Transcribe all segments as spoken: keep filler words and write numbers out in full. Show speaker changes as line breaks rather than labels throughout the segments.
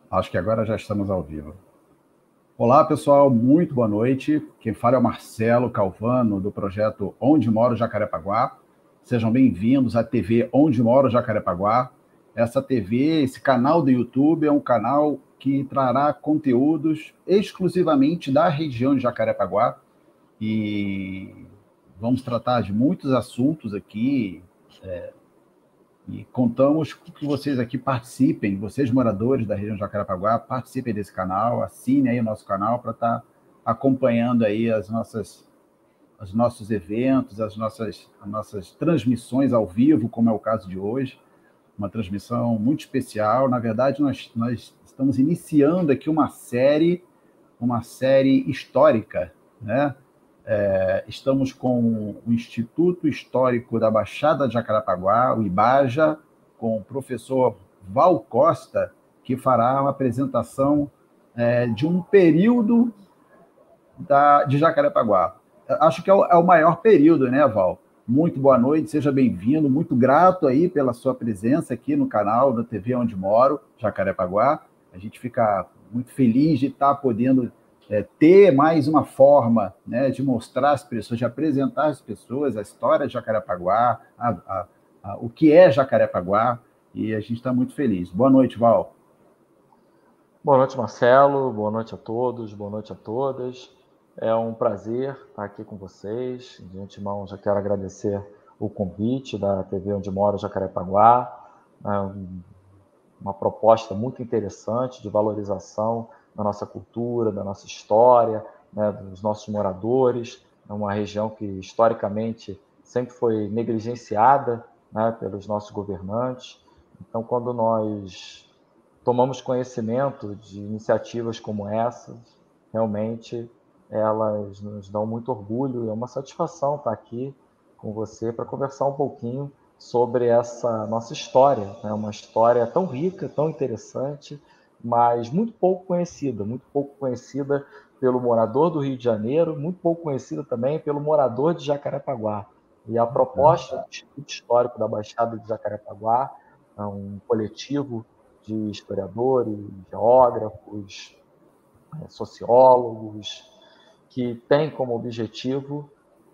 Acho que agora já estamos ao vivo. Olá, pessoal, muito boa noite. Quem fala é o Marcelo Calvano, do projeto Onde Moro Jacarepaguá. Sejam bem-vindos à T V Onde Moro Jacarepaguá. Essa T V, esse canal do YouTube é um canal que trará conteúdos exclusivamente da região de Jacarepaguá e vamos tratar de muitos assuntos aqui, é, e contamos que vocês aqui participem, vocês moradores da região de Jacarepaguá, participem desse canal, assinem aí o nosso canal para estar acompanhando aí as nossas, os nossos eventos, as nossas, as nossas transmissões ao vivo, como é o caso de hoje, uma transmissão muito especial. Na verdade, nós, nós estamos iniciando aqui uma série, uma série histórica, né? É, estamos com o Instituto Histórico da Baixada de Jacarepaguá, o IBAJA, com o professor Val Costa, que fará uma apresentação é, de um período da, de Jacarepaguá. Acho que é o, é o maior período, né, Val? Muito boa noite, seja bem-vindo, muito grato aí pela sua presença aqui no canal da T V Onde Moro, Jacarepaguá. A gente fica muito feliz de estar podendo é, ter mais uma forma, né, de mostrar às pessoas, de apresentar às pessoas a história de Jacarepaguá, a, a, a, o que é Jacarepaguá, e a gente está muito feliz. Boa noite, Val.
Boa noite, Marcelo. Boa noite a todos, boa noite a todas. É um prazer estar aqui com vocês. De antemão, já quero agradecer o convite da T V Onde Moro, Jacarepaguá. É uma proposta muito interessante de valorização da nossa cultura, da nossa história, né, dos nossos moradores. É uma região que, historicamente, sempre foi negligenciada, né, pelos nossos governantes. Então, quando nós tomamos conhecimento de iniciativas como essas, realmente elas nos dão muito orgulho e é uma satisfação estar aqui com você para conversar um pouquinho sobre essa nossa história, né? Uma história tão rica, tão interessante, mas muito pouco conhecida, muito pouco conhecida pelo morador do Rio de Janeiro, muito pouco conhecida também pelo morador de Jacarepaguá. E a proposta do Instituto Histórico da Baixada de Jacarepaguá, é um coletivo de historiadores, geógrafos, sociólogos, que tem como objetivo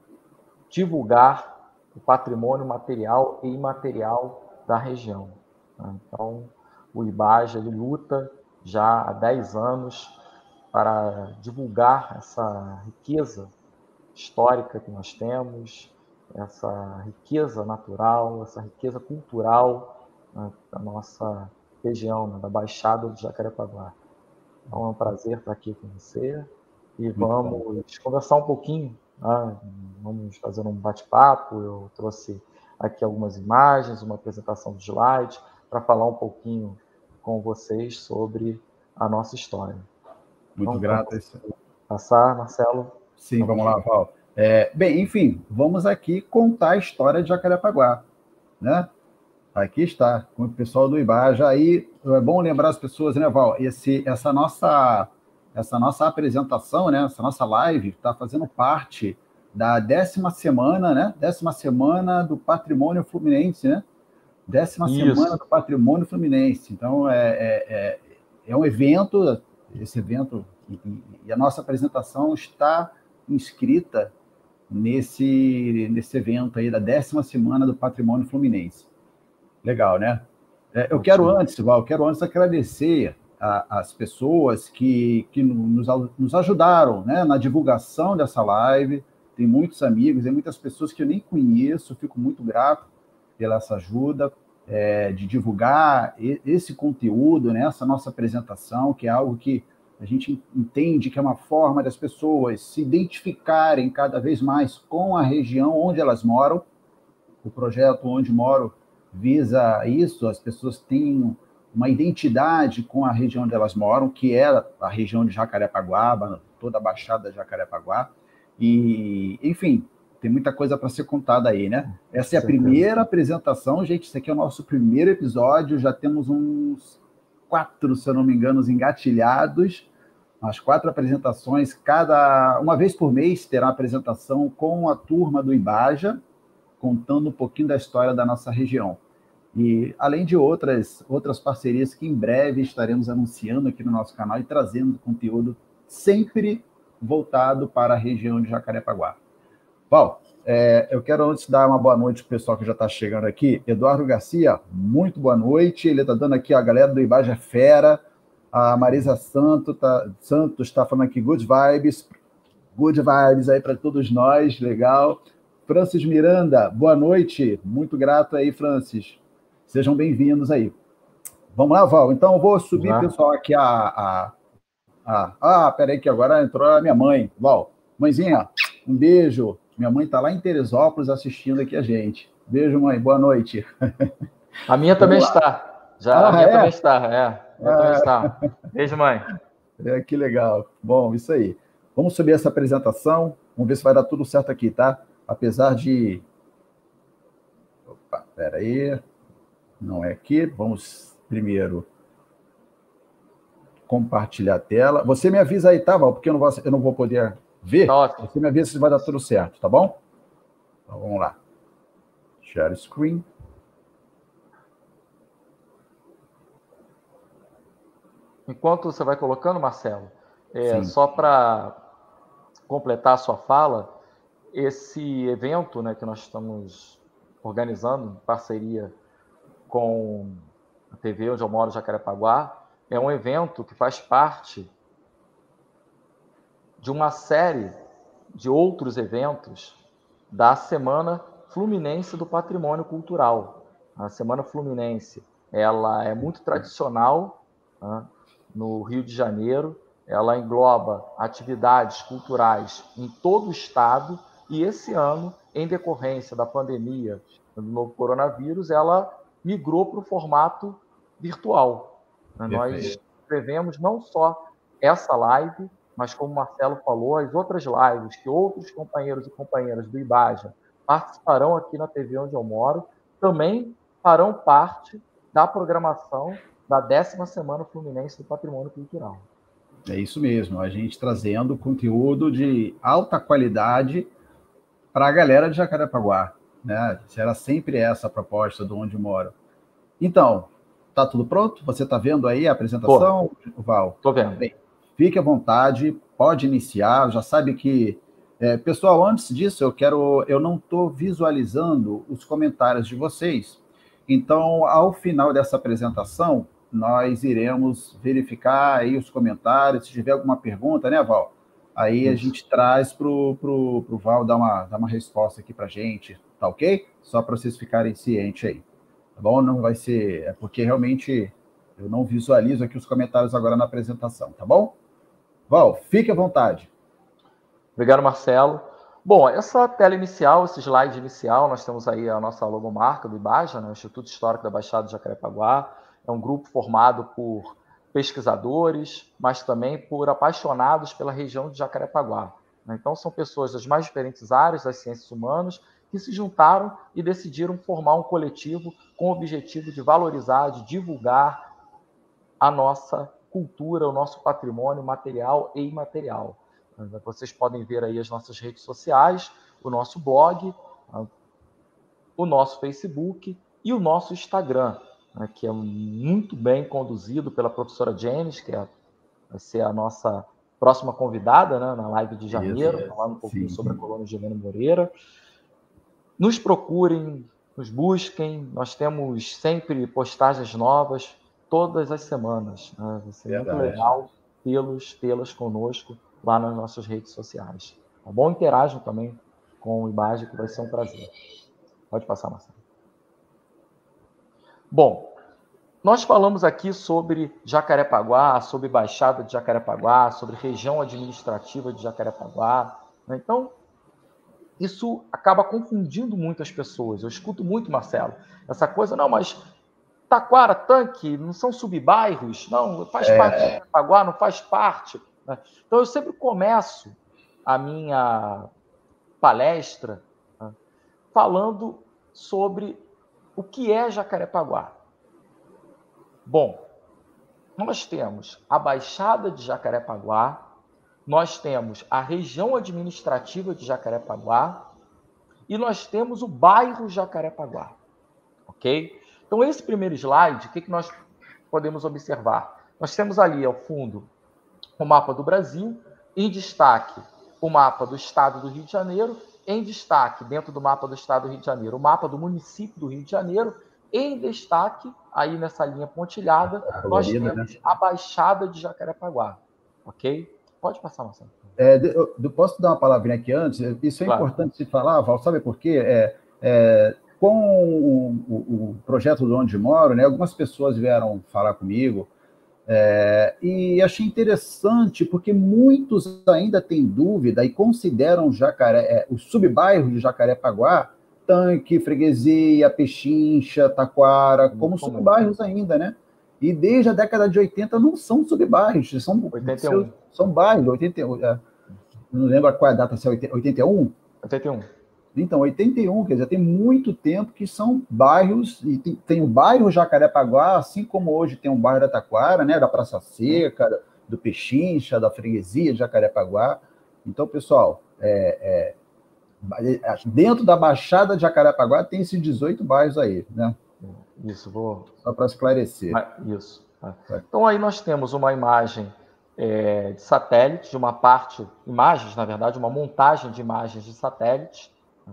divulgar o patrimônio material e imaterial da região. Então, o IBAJA ele luta já há dez anos para divulgar essa riqueza histórica que nós temos, essa riqueza natural, essa riqueza cultural, né, da nossa região, né, da Baixada do Jacarepaguá. Então é um prazer estar aqui com você e vamos conversar um pouquinho, né? Vamos fazer um bate-papo. Eu trouxe aqui algumas imagens, uma apresentação de slides para falar um pouquinho com vocês sobre a nossa história.
Muito
Então,
grato.
passar, Marcelo.
Sim, vamos lá, Val. É, bem, enfim, vamos aqui contar a história de Jacarepaguá, né? Aqui está, com o pessoal do IBAJA. Aí é bom lembrar as pessoas, né, Val? Esse, essa nossa, essa nossa apresentação, né? Essa nossa live está fazendo parte da décima semana, né? Décima semana do Patrimônio Fluminense, né? Décima
Isso.
semana do Patrimônio Fluminense. Então é, é, é, é um evento, esse evento e, e a nossa apresentação está inscrita nesse, nesse evento aí da décima semana do Patrimônio Fluminense. Legal, né? É, eu quero antes, Val, eu quero antes agradecer a, as pessoas que, que nos, nos ajudaram, né, na divulgação dessa live. Tem muitos amigos, tem muitas pessoas que eu nem conheço, fico muito grato pela essa ajuda, é, de divulgar esse conteúdo, né, essa nossa apresentação, que é algo que a gente entende que é uma forma das pessoas se identificarem cada vez mais com a região onde elas moram. O projeto Onde Moro visa isso, as pessoas têm uma identidade com a região onde elas moram, que é a região de Jacarepaguá, toda a Baixada de Jacarepaguá. E, enfim, tem muita coisa para ser contada aí, né? Essa é a primeira apresentação, gente, esse aqui é o nosso primeiro episódio, já temos uns quatro, se eu não me engano, engatilhados, umas quatro apresentações, cada uma vez por mês terá uma apresentação com a turma do IBAJA, contando um pouquinho da história da nossa região. E além de outras, outras parcerias que em breve estaremos anunciando aqui no nosso canal e trazendo conteúdo sempre voltado para a região de Jacarepaguá. Val, é, eu quero antes dar uma boa noite para o pessoal que já está chegando aqui. Eduardo Garcia, muito boa noite. Ele está dando aqui a galera do Ibaja Fera. A Marisa Santo tá, Santos está falando aqui, good vibes. Good vibes aí para todos nós, legal. Francis Miranda, boa noite. Muito grato aí, Francis. Sejam bem-vindos aí. Vamos lá, Val. Então, eu vou subir, ah. pessoal, aqui a... a, a ah, peraí que agora entrou a minha mãe. Val, mãezinha, um beijo. Minha mãe está lá em Teresópolis assistindo aqui a gente. Beijo, mãe. Boa noite.
A minha também está. Já, ah, a minha é? também está, é. A minha ah. também está. Beijo, mãe.
É, que legal. Bom, isso aí. Vamos subir essa apresentação. Vamos ver se vai dar tudo certo aqui, tá? Apesar de... Opa, peraí. Não é aqui. Vamos primeiro compartilhar a tela. Você me avisa aí, tá, Val? Porque eu não vou, eu não vou poder ver.
Ótimo.
Você me avisa se vai dar tudo certo, tá bom? Então, vamos lá. Share screen.
Enquanto você vai colocando, Marcelo, é, só para completar a sua fala, esse evento, né, que nós estamos organizando em parceria com a T V Onde Eu Moro, Jacarepaguá, é um evento que faz parte de uma série de outros eventos da Semana Fluminense do Patrimônio Cultural. A Semana Fluminense, ela é muito tradicional, né, no Rio de Janeiro. Ela engloba atividades culturais em todo o estado e esse ano, em decorrência da pandemia do novo coronavírus, ela migrou para o formato virtual. Perfeito. Nós prevemos não só essa live, mas como o Marcelo falou, as outras lives que outros companheiros e companheiras do Ibaja participarão aqui na T V Onde Eu Moro, também farão parte da programação da décima Semana Fluminense do Patrimônio Cultural.
É isso mesmo, a gente trazendo conteúdo de alta qualidade para a galera de Jacarepaguá, né? Será sempre essa a proposta do Onde Eu Moro. Então, tá tudo pronto? Você está vendo aí a apresentação,
Tô.
Val?
Estou vendo.
Bem, fique à vontade, pode iniciar, já sabe que... É, pessoal, antes disso, eu quero... Eu não estou visualizando os comentários de vocês, então, ao final dessa apresentação, nós iremos verificar aí os comentários, se tiver alguma pergunta, né, Val? Aí a gente traz para o pro, pro Val dar uma, dar uma resposta aqui para a gente, tá ok? Só para vocês ficarem cientes aí, tá bom? Não vai ser... É porque realmente eu não visualizo aqui os comentários agora na apresentação, tá bom? Val, fique à vontade.
Obrigado, Marcelo. Bom, essa tela inicial, esse slide inicial, nós temos aí a nossa logomarca do Ibaja, né, o Instituto Histórico da Baixada de Jacarepaguá. É um grupo formado por pesquisadores, mas também por apaixonados pela região de Jacarepaguá. Então, são pessoas das mais diferentes áreas das ciências humanas que se juntaram e decidiram formar um coletivo com o objetivo de valorizar, de divulgar a nossa cultura, o nosso patrimônio material e imaterial. Vocês podem ver aí as nossas redes sociais, o nosso blog, o nosso Facebook e o nosso Instagram, que é muito bem conduzido pela professora James, que é, vai ser a nossa próxima convidada, né, na live de janeiro, yes, yes. falando um pouquinho Sim. sobre a colônia Gileno Moreira. Nos procurem, nos busquem, nós temos sempre postagens novas, todas as semanas. Né? Vai ser Verdade. muito legal tê-los, tê-las conosco lá nas nossas redes sociais. Tá bom? Interajam também com o Ibaja, que vai ser um prazer. Pode passar, Marcelo. Bom, nós falamos aqui sobre Jacarepaguá, sobre Baixada de Jacarepaguá, sobre região administrativa de Jacarepaguá. Né? Então, isso acaba confundindo muito as pessoas. Eu escuto muito, Marcelo, essa coisa, não, mas Taquara, Tanque, não são subbairros? Não, faz é. parte de Jacarepaguá, não faz parte. Né? Então, eu sempre começo a minha palestra, né, falando sobre o que é Jacarepaguá. Bom, nós temos a Baixada de Jacarepaguá, nós temos a região administrativa de Jacarepaguá e nós temos o bairro Jacarepaguá, ok? Então, Então, esse primeiro slide, o que, que nós podemos observar? Nós temos ali, ao fundo, o mapa do Brasil, em destaque, o mapa do estado do Rio de Janeiro, em destaque, dentro do mapa do estado do Rio de Janeiro, o mapa do município do Rio de Janeiro, em destaque, aí nessa linha pontilhada, nós temos, né, a Baixada de Jacarepaguá. Ok? Pode passar, Marcelo.
É, eu, eu posso dar uma palavrinha aqui antes? Isso é claro. Importante se falar, Val, sabe por quê? É, é, com o, o, o projeto do Onde Moro, né, algumas pessoas vieram falar comigo, é, e achei interessante, porque muitos ainda têm dúvida e consideram Jacaré, é, os subbairros de Jacarepaguá, Tanque, Freguesia, Pechincha, Taquara, como subbairros ainda, né? E desde a década de oitenta não são subbairros, são,
oitenta e um.
são bairros. oitenta e um, não lembro qual é a data, se é oitenta e um?
oitenta e um.
Então, oitenta e um, quer dizer, tem muito tempo que são bairros, e tem, tem o bairro Jacarepaguá, assim como hoje tem um bairro da Taquara, né, da Praça Seca, do Pechincha, da Freguesia de Jacarepaguá. Então, pessoal, é, é, dentro da Baixada de Jacarepaguá tem esses dezoito bairros aí, né?
Isso, vou...
Só para esclarecer.
Ah, isso. Tá. Então, aí nós temos uma imagem é, de satélite, de uma parte, imagens, na verdade, uma montagem de imagens de satélite,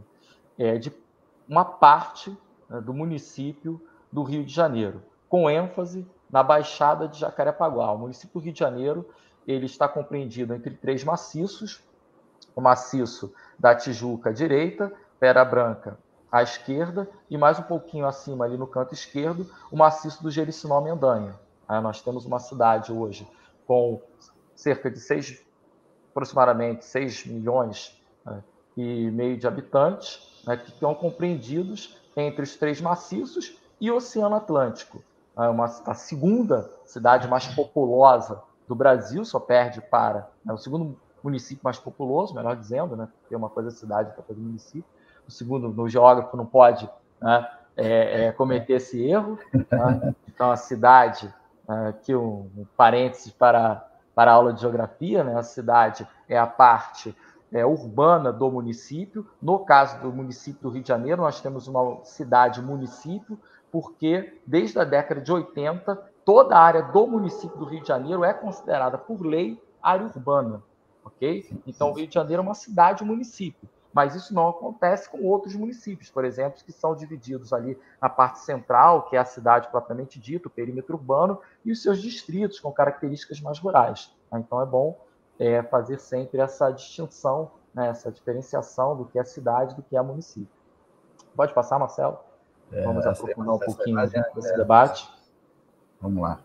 é, de uma parte, né, do município do Rio de Janeiro, com ênfase na Baixada de Jacarepaguá. O município do Rio de Janeiro ele está compreendido entre três maciços, o maciço da Tijuca à direita, Pedra Branca à esquerda, e mais um pouquinho acima, ali no canto esquerdo, o maciço do Jericinó-Mendanha. Aí nós temos uma cidade hoje com cerca de seis, aproximadamente seis milhões, né, e meio de habitantes, né, que estão compreendidos entre os três maciços e o Oceano Atlântico. É uma, a segunda cidade mais populosa do Brasil, só perde para, né, o segundo município mais populoso, melhor dizendo, né, porque uma coisa é cidade, outra coisa é município. O segundo, no geógrafo, não pode, né, é, é, cometer esse erro. Né? Então, a cidade, aqui um, um parênteses para, para a aula de geografia, né, a cidade é a parte é, urbana do município. No caso do município do Rio de Janeiro, nós temos uma cidade-município, porque desde a década de oitenta, toda a área do município do Rio de Janeiro é considerada, por lei, área urbana. Ok? Então, o Rio de Janeiro é uma cidade-município. Mas isso não acontece com outros municípios, por exemplo, que são divididos ali na parte central, que é a cidade propriamente dita, o perímetro urbano, e os seus distritos, com características mais rurais. Então, é bom é, fazer sempre essa distinção, né, essa diferenciação do que é cidade e do que é município. Pode passar, Marcelo?
É,
Vamos aprofundar um pouquinho
imagem,
desse
é,
debate.
Vamos lá.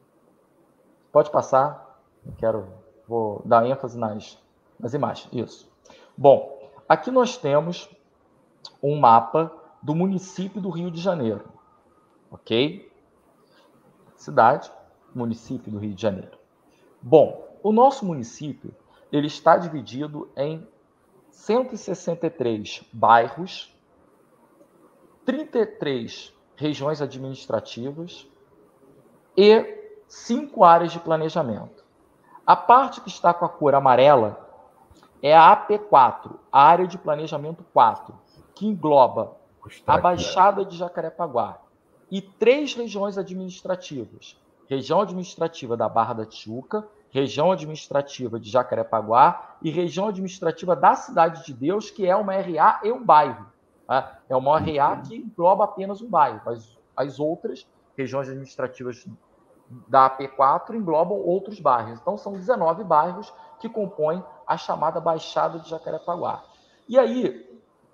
Pode passar. Eu quero, vou dar ênfase nas, nas imagens. Isso. Bom, aqui nós temos um mapa do município do Rio de Janeiro, ok? Cidade, município do Rio de Janeiro. Bom, o nosso município ele está dividido em cento e sessenta e três bairros, trinta e três regiões administrativas e cinco áreas de planejamento. A parte que está com a cor amarela é a A P quatro, a Área de Planejamento quatro, que engloba a Baixada de Jacarepaguá e três regiões administrativas. Região administrativa da Barra da Tijuca, região administrativa de Jacarepaguá e região administrativa da Cidade de Deus, que é uma R A e um bairro. Tá? É uma R A que engloba apenas um bairro, mas as outras regiões administrativas da A P quatro englobam outros bairros. Então, são dezenove bairros que compõem a chamada Baixada de Jacarepaguá. E aí,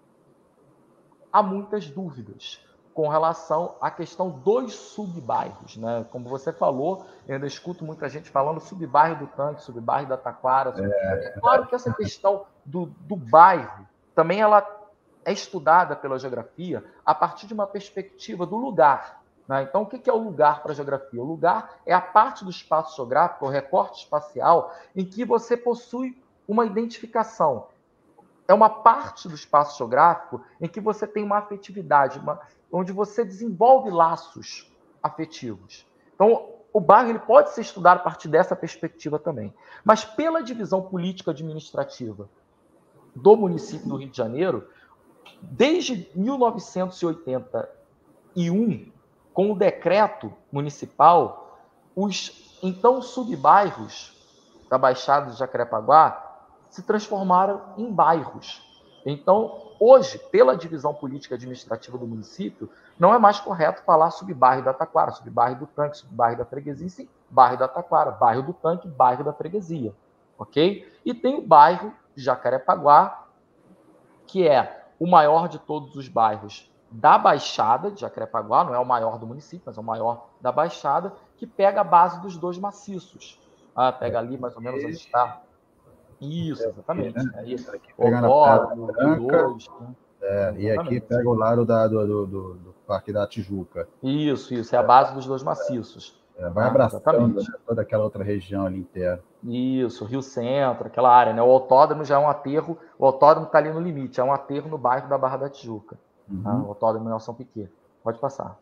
há muitas dúvidas com relação à questão dos subbairros, né? Como você falou, eu ainda escuto muita gente falando subbairro do Tanque, subbairro da Taquara. Sub... É... é claro que essa questão do, do bairro também ela é estudada pela geografia a partir de uma perspectiva do lugar. Né? Então, o que é o lugar para a geografia? O lugar é a parte do espaço geográfico, o recorte espacial, em que você possui uma identificação. É uma parte do espaço geográfico em que você tem uma afetividade, uma, onde você desenvolve laços afetivos. Então, o bairro ele pode ser estudado a partir dessa perspectiva também. Mas pela divisão político-administrativa do município do Rio de Janeiro, desde mil novecentos e oitenta e um, com o decreto municipal, os então subbairros da Baixada de Jacarepaguá se transformaram em bairros. Então, hoje, pela divisão política administrativa do município, não é mais correto falar subbairro da Taquara, subbairro do Tanque, subbairro da Freguesia, sim, bairro da Taquara, bairro do Tanque, bairro da Freguesia, ok? E tem o bairro de Jacarepaguá, que é o maior de todos os bairros da Baixada de Jacarepaguá, não é o maior do município, mas é o maior da Baixada, que pega a base dos dois maciços. Ah, pega ali mais ou menos onde está. Isso, exatamente.
Aqui, né?
Aí,
aqui pega na Pedra Branca,
dois, né?
é, e aqui pega o lado da, do, do, do, do Parque da Tijuca.
Isso, isso, é a base dos dois maciços.
É, vai
ah,
abraçando, né, toda aquela outra região ali inteira.
Isso, Rio Centro, aquela área, né? O autódromo já é um aterro, o autódromo está ali no limite, é um aterro no bairro da Barra da Tijuca. Uhum. Tá? O autódromo Nelson Piquet. Pode passar.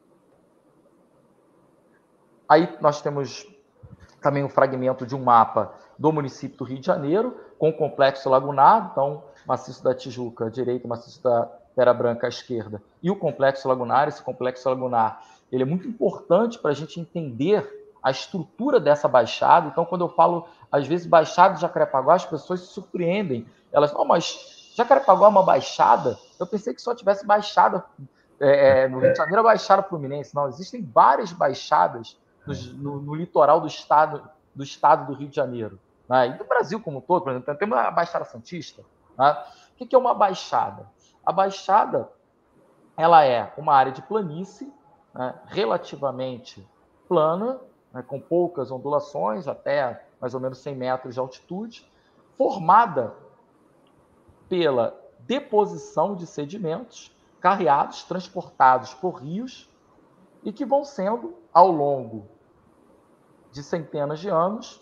Aí nós temos também um fragmento de um mapa do município do Rio de Janeiro, com o complexo lagunar, então, maciço da Tijuca à direita, maciço da Pedra Branca à esquerda, e o complexo lagunar. Esse complexo lagunar, ele é muito importante para a gente entender a estrutura dessa baixada. Então, quando eu falo, às vezes, Baixada de Jacarepaguá, as pessoas se surpreendem. Elas falam, oh, mas Jacarepaguá é uma baixada? Eu pensei que só tivesse baixada, é, no Rio de Janeiro, a Baixada Fluminense. Não, existem várias baixadas no, no, no litoral do estado, do estado do Rio de Janeiro, né? E do Brasil como um todo. Por exemplo, tem uma Baixada Santista. Né? O que é uma baixada? A baixada, ela é uma área de planície, né, relativamente plana, né, com poucas ondulações, até mais ou menos cem metros de altitude, formada pela deposição de sedimentos carreados, transportados por rios, e que vão sendo, ao longo de centenas de anos,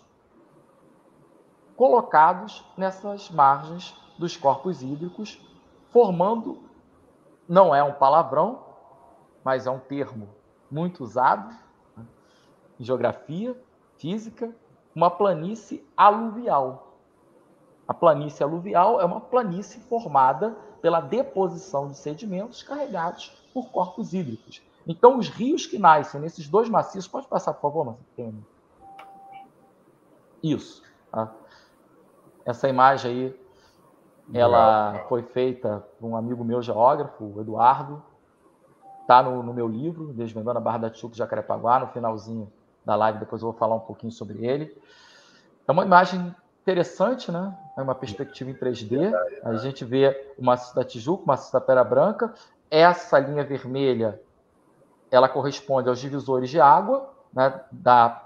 colocados nessas margens dos corpos hídricos, formando, não é um palavrão, mas é um termo muito usado em geografia, física, uma planície aluvial. A planície aluvial é uma planície formada pela deposição de sedimentos carregados por corpos hídricos. Então, os rios que nascem nesses dois maciços... Pode passar, por favor, Marcelo? Isso. Tá? Essa imagem aí, ela foi feita por um amigo meu, geógrafo, o Eduardo. Está no, no meu livro, Desvendando a Barra da Tijuca de Jacarepaguá, no finalzinho da live, depois eu vou falar um pouquinho sobre ele. É uma imagem interessante, né? É uma perspectiva em três D. A gente vê o maciço da Tijuca, o maciço da Pedra Branca. Essa linha vermelha, ela corresponde aos divisores de água, né, da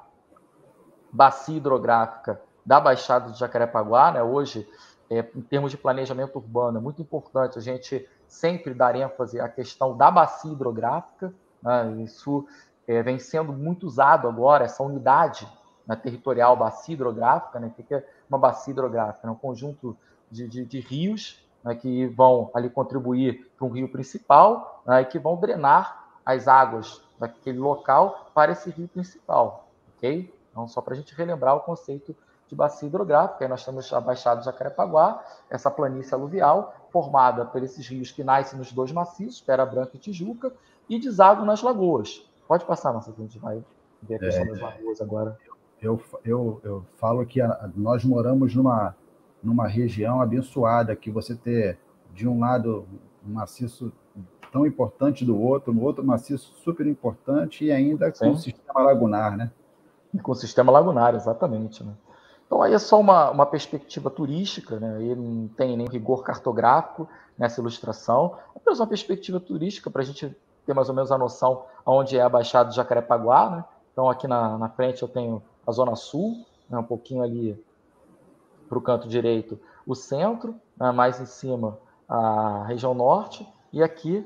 bacia hidrográfica da Baixada de Jacarepaguá, né? Hoje, é, em termos de planejamento urbano, é muito importante a gente sempre dar ênfase à questão da bacia hidrográfica, né? Isso é, vem sendo muito usado agora, essa unidade, né, territorial, bacia hidrográfica, né? O que é uma bacia hidrográfica? É um conjunto de, de, de rios, né, que vão ali contribuir para um rio principal, né, e que vão drenar as águas daquele local para esse rio principal, ok? Então, só para a gente relembrar o conceito de bacia hidrográfica. Aí nós temos a Baixada de Jacarepaguá, essa planície aluvial, formada por esses rios que nascem nos dois maciços, Pedra Branca e Tijuca, e desaguam nas lagoas. Pode passar, Marcelo, a gente vai ver a questão é, das lagoas agora.
Eu, eu, eu falo que a, nós moramos numa, numa região abençoada, que você ter, de um lado, um maciço tão importante do outro, no outro maciço super importante, e ainda Sim. com o sistema lagunar, né?
Com o sistema lagunar, exatamente, né? Então, aí é só uma, uma perspectiva turística, né? Aí não tem nenhum rigor cartográfico nessa ilustração, apenas uma perspectiva turística para a gente ter mais ou menos a noção onde é a Baixada de Jacarepaguá, né? Então, aqui na, na frente eu tenho a Zona Sul, né? Um pouquinho ali para o canto direito, o centro, né? Mais em cima a região norte, e aqui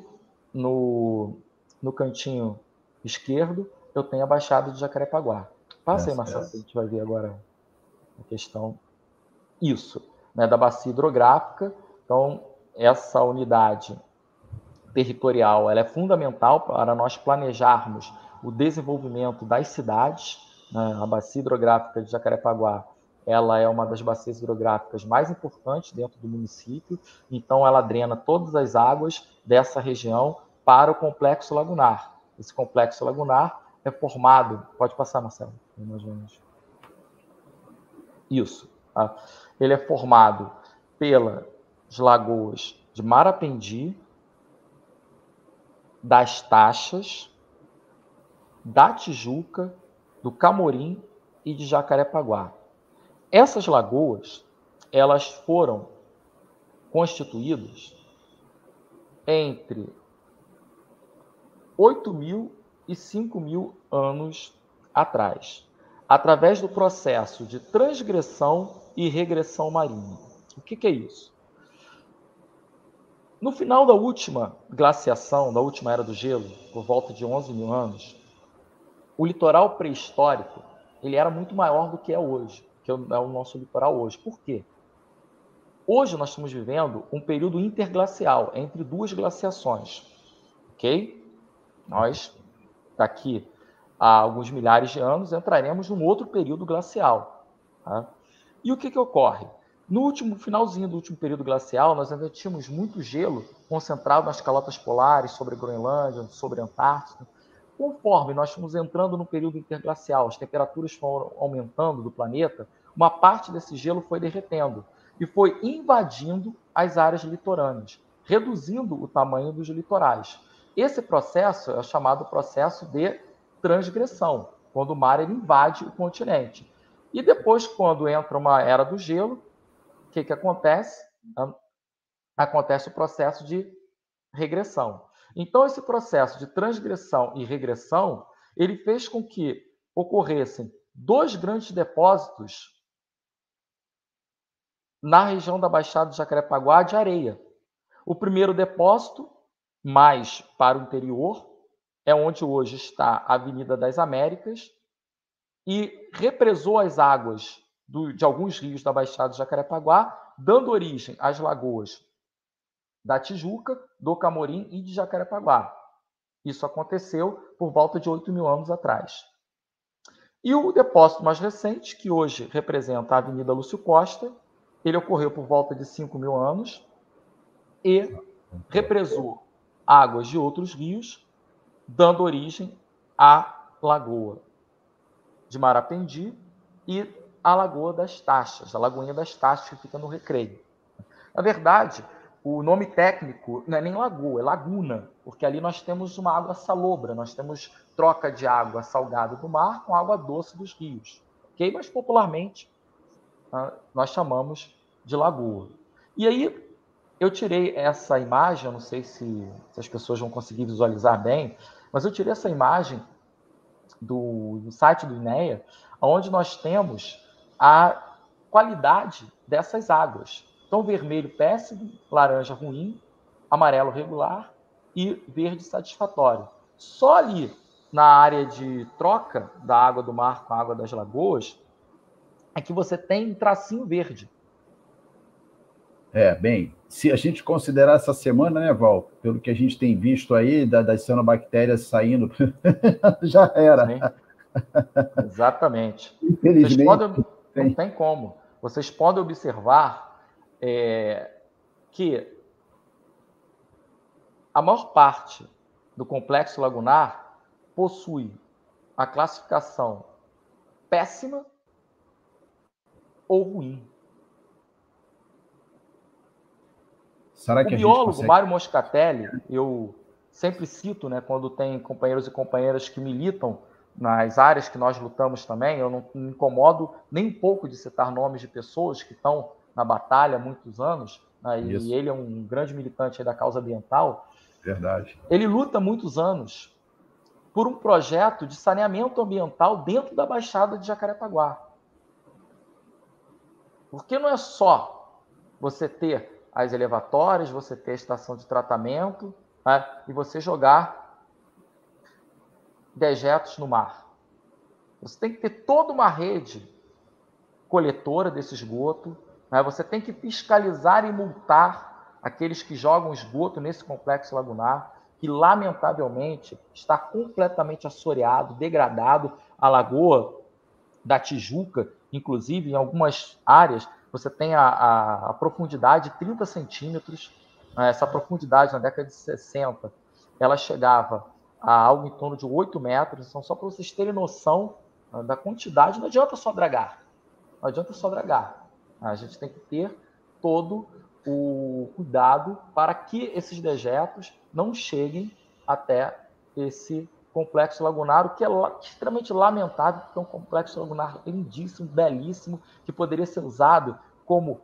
no, no cantinho esquerdo eu tenho a Baixada de Jacarepaguá. Passa aí, Marcelo, que a gente vai ver agora a questão. Isso, né, da bacia hidrográfica. Então, essa unidade territorial, ela é fundamental para nós planejarmos o desenvolvimento das cidades, né? A bacia hidrográfica de Jacarepaguá, ela é uma das bacias hidrográficas mais importantes dentro do município, então ela drena todas as águas dessa região para o complexo lagunar. Esse complexo lagunar é formado... Pode passar, Marcelo. Isso. Tá? Ele é formado pelas lagoas de Marapendi, das Taxas, da Tijuca, do Camorim e de Jacarepaguá. Essas lagoas, elas foram constituídas entre oito mil e cinco mil anos atrás, através do processo de transgressão e regressão marinha. O que, que é isso? No final da última glaciação, da última era do gelo, por volta de onze mil anos, o litoral pré-histórico ele era muito maior do que é hoje, que é o nosso litoral hoje. Por quê? Hoje nós estamos vivendo um período interglacial entre duas glaciações, ok? Nós, daqui a alguns milhares de anos, entraremos num outro período glacial. Tá? E o que, que ocorre? No último finalzinho do último período glacial, nós ainda tínhamos muito gelo concentrado nas calotas polares, sobre a Groenlândia, sobre a Antártida. Conforme nós fomos entrando no período interglacial, as temperaturas foram aumentando do planeta, uma parte desse gelo foi derretendo e foi invadindo as áreas litorâneas, reduzindo o tamanho dos litorais. Esse processo é chamado processo de transgressão, quando o mar ele invade o continente. E depois, quando entra uma era do gelo, o que, que acontece? Acontece o processo de regressão. Então, esse processo de transgressão e regressão, ele fez com que ocorressem dois grandes depósitos na região da Baixada do Jacarepaguá de areia. O primeiro depósito, mais para o interior, é onde hoje está a Avenida das Américas, e represou as águas do, de alguns rios da Baixada do Jacarepaguá, dando origem às lagoas da Tijuca, do Camorim e de Jacarepaguá. Isso aconteceu por volta de oito mil anos atrás. E o depósito mais recente, que hoje representa a Avenida Lúcio Costa, ele ocorreu por volta de cinco mil anos e represou águas de outros rios, dando origem à Lagoa de Marapendi e à Lagoa das Taxas, a Lagoinha das Taxas, que fica no Recreio. Na verdade, o nome técnico não é nem lagoa, é laguna, porque ali nós temos uma água salobra, nós temos troca de água salgada do mar com água doce dos rios. Okay? Mas popularmente nós chamamos de lagoa. E aí eu tirei essa imagem, eu não sei se, se as pessoas vão conseguir visualizar bem, mas eu tirei essa imagem do, do site do INEA, onde nós temos a qualidade dessas águas. Então, vermelho péssimo, laranja ruim, amarelo regular e verde satisfatório. Só ali, na área de troca da água do mar com a água das lagoas, é que você tem um tracinho verde.
É, bem, se a gente considerar essa semana, né, Val, pelo que a gente tem visto aí, da, das cianobactérias saindo, já era.
Sim. Exatamente.
Infelizmente.
Podem, não tem como. Vocês podem observar é, que a maior parte do complexo lagunar possui a classificação péssima ou ruim.
Será que
o
a
biólogo
consegue...
Mário Moscatelli, eu sempre cito, né, quando tem companheiros e companheiras que militam nas áreas que nós lutamos também, eu não me incomodo nem um pouco de citar nomes de pessoas que estão na batalha há muitos anos, né, e ele é um grande militante aí da causa ambiental.
Verdade.
Ele luta há muitos anos por um projeto de saneamento ambiental dentro da Baixada de Jacarepaguá. Porque não é só você ter as elevatórias, você ter a estação de tratamento, né, e você jogar dejetos no mar. Você tem que ter toda uma rede coletora desse esgoto, né, você tem que fiscalizar e multar aqueles que jogam esgoto nesse complexo lagunar, que lamentavelmente está completamente assoreado, degradado. A lagoa da Tijuca, inclusive, em algumas áreas, você tem a, a, a profundidade de trinta centímetros. Essa profundidade, na década de sessenta, ela chegava a algo em torno de oito metros. Então, só para vocês terem noção da quantidade, não adianta só dragar. Não adianta só dragar. A gente tem que ter todo o cuidado para que esses dejetos não cheguem até esse complexo lagunar, o que é extremamente lamentável, porque é um complexo lagunar lindíssimo, belíssimo, que poderia ser usado como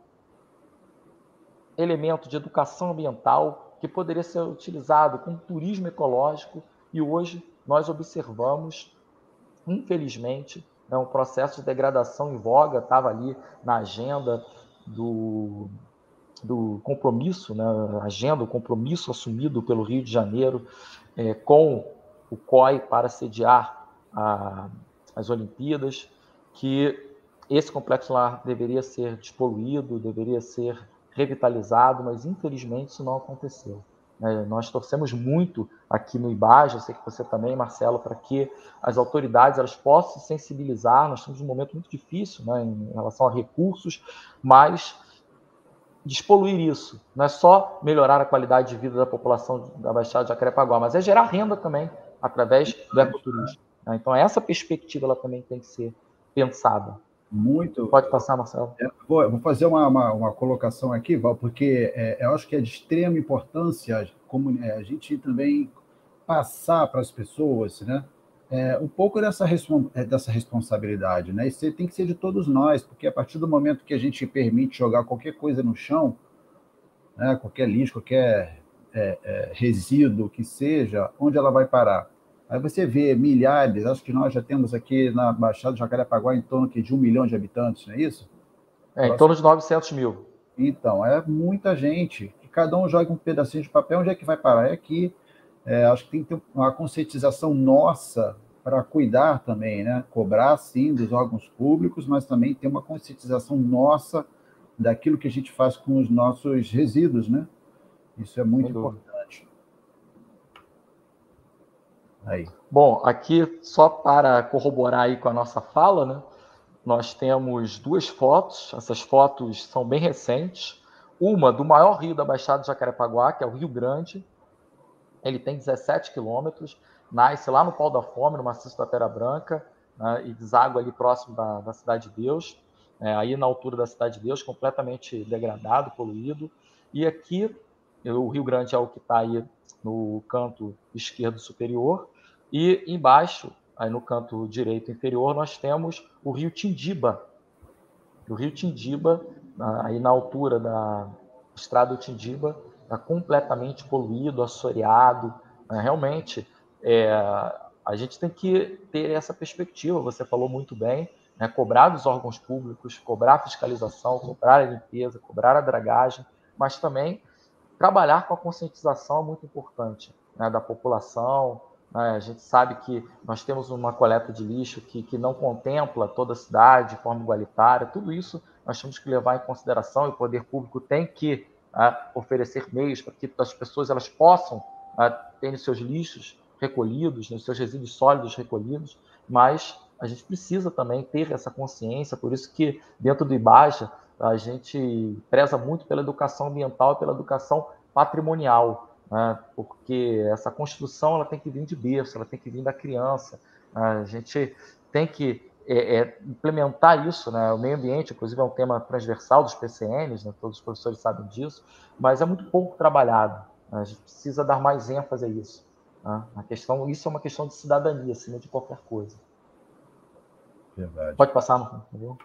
elemento de educação ambiental, que poderia ser utilizado como turismo ecológico, e hoje nós observamos, infelizmente, é um processo de degradação em voga, estava ali na agenda do, do compromisso, né, agenda, o compromisso assumido pelo Rio de Janeiro é, com o C O I para sediar a, as Olimpíadas, que esse complexo lá deveria ser despoluído, deveria ser revitalizado, mas infelizmente isso não aconteceu. É, nós torcemos muito aqui no IBAJA, eu sei que você também, Marcelo, para que as autoridades elas possam se sensibilizar. Nós estamos num momento muito difícil, né, em relação a recursos, mas despoluir isso não é só melhorar a qualidade de vida da população da Baixada de Jacarepaguá, mas é gerar renda também através do ecoturismo. Né? Então, essa perspectiva ela também tem que ser pensada.
Muito.
Pode passar, Marcelo.
É, vou, vou fazer uma, uma, uma colocação aqui, Val, porque é, eu acho que é de extrema importância como, é, a gente também passar para as pessoas, né, é, um pouco dessa, dessa responsabilidade. Né? Isso tem que ser de todos nós, porque a partir do momento que a gente permite jogar qualquer coisa no chão, né, qualquer lixo, qualquer é, é, resíduo que seja, onde ela vai parar? Aí você vê milhares, acho que nós já temos aqui na Baixada de Jacarepaguá em torno de um milhão de habitantes, não é isso?
É, em torno de novecentos mil.
Então, é muita gente. Que cada um joga um pedacinho de papel, onde é que vai parar? É aqui. É, acho que tem que ter uma conscientização nossa para cuidar também, né? Cobrar, sim, dos órgãos públicos, mas também ter uma conscientização nossa daquilo que a gente faz com os nossos resíduos, né? Isso é muito importante. Aí.
Bom, aqui, só para corroborar aí com a nossa fala, né? Nós temos duas fotos, essas fotos são bem recentes. Uma do maior rio da Baixada de Jacarepaguá, que é o Rio Grande. Ele tem dezessete quilômetros, nasce lá no Pau da Fome, no maciço da Pedra Branca, né, e deságua ali próximo da, da Cidade de Deus, é, aí na altura da Cidade de Deus, completamente degradado, poluído. E aqui, o Rio Grande é o que está aí no canto esquerdo superior, e embaixo, aí no canto direito inferior, nós temos o Rio Tindiba. O Rio Tindiba, aí na altura da Estrada do Tindiba, está completamente poluído, assoreado. Né? Realmente, é, a gente tem que ter essa perspectiva, você falou muito bem, né? Cobrar dos órgãos públicos, cobrar a fiscalização, cobrar a limpeza, cobrar a dragagem, mas também trabalhar com a conscientização é muito importante, né, da população. Né? A gente sabe que nós temos uma coleta de lixo que, que não contempla toda a cidade de forma igualitária. Tudo isso nós temos que levar em consideração, e o poder público tem que uh, oferecer meios para que as pessoas elas possam uh, ter seus lixos recolhidos, né, seus resíduos sólidos recolhidos, mas a gente precisa também ter essa consciência. Por isso que dentro do IBAJA a gente preza muito pela educação ambiental e pela educação patrimonial, né? Porque essa construção ela tem que vir de berço, ela tem que vir da criança. A gente tem que é, é, implementar isso, né? O meio ambiente, inclusive, é um tema transversal dos P C Ns, né? Todos os professores sabem disso, mas é muito pouco trabalhado. Né? A gente precisa dar mais ênfase a isso. Né? A questão, isso é uma questão de cidadania, acima de qualquer coisa.
Verdade.
Pode passar, por favor.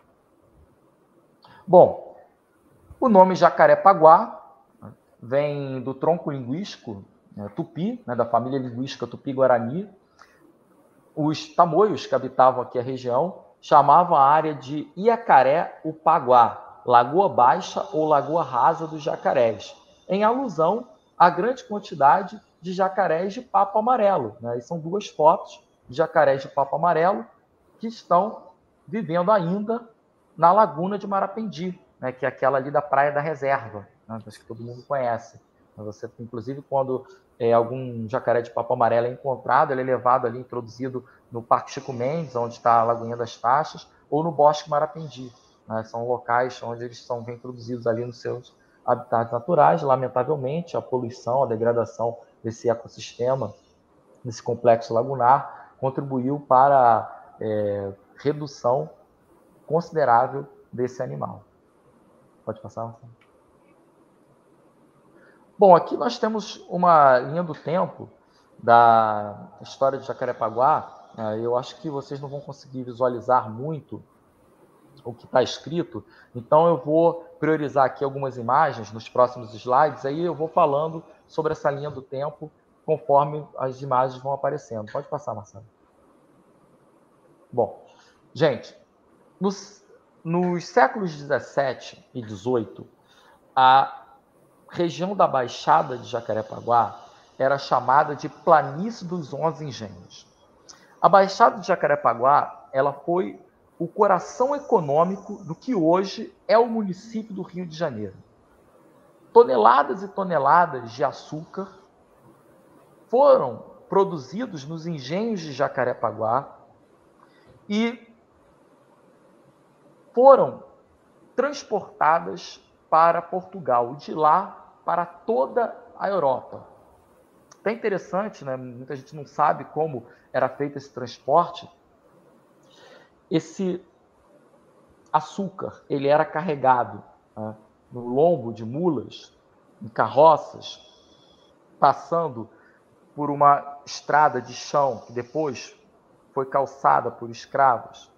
Bom, o nome Jacarepaguá vem do tronco linguístico né, tupi, né, da família linguística tupi-guarani. Os tamoios que habitavam aqui a região chamavam a área de Iacaré-Upaguá, Lagoa Baixa ou Lagoa Rasa dos Jacarés, em alusão à grande quantidade de jacarés de papo amarelo. Né? E são duas fotos de jacarés de papo amarelo que estão vivendo ainda na Laguna de Marapendi, né, que é aquela ali da Praia da Reserva, né, acho que todo mundo conhece. Você, inclusive, quando é, algum jacaré de papo amarelo é encontrado, ele é levado ali, introduzido no Parque Chico Mendes, onde está a Lagoinha das Taxas, ou no Bosque Marapendi. Né, são locais onde eles são reintroduzidos ali nos seus habitats naturais. Lamentavelmente, a poluição, a degradação desse ecossistema nesse complexo lagunar, contribuiu para a é, redução considerável desse animal. Pode passar, Marcelo? Bom, aqui nós temos uma linha do tempo da história de Jacarepaguá. Eu acho que vocês não vão conseguir visualizar muito o que está escrito, então eu vou priorizar aqui algumas imagens nos próximos slides, aí eu vou falando sobre essa linha do tempo conforme as imagens vão aparecendo. Pode passar, Marcelo. Bom, gente, nos, nos séculos dezessete e dezoito, a região da Baixada de Jacarepaguá era chamada de Planície dos Onze Engenhos. A Baixada de Jacarepaguá, ela foi o coração econômico do que hoje é o município do Rio de Janeiro. Toneladas e toneladas de açúcar foram produzidos nos engenhos de Jacarepaguá e foram transportadas para Portugal, de lá para toda a Europa. É interessante, né? Muita gente não sabe como era feito esse transporte. Esse açúcar, ele era carregado, né, no lombo de mulas, em carroças, passando por uma estrada de chão que depois foi calçada por escravos,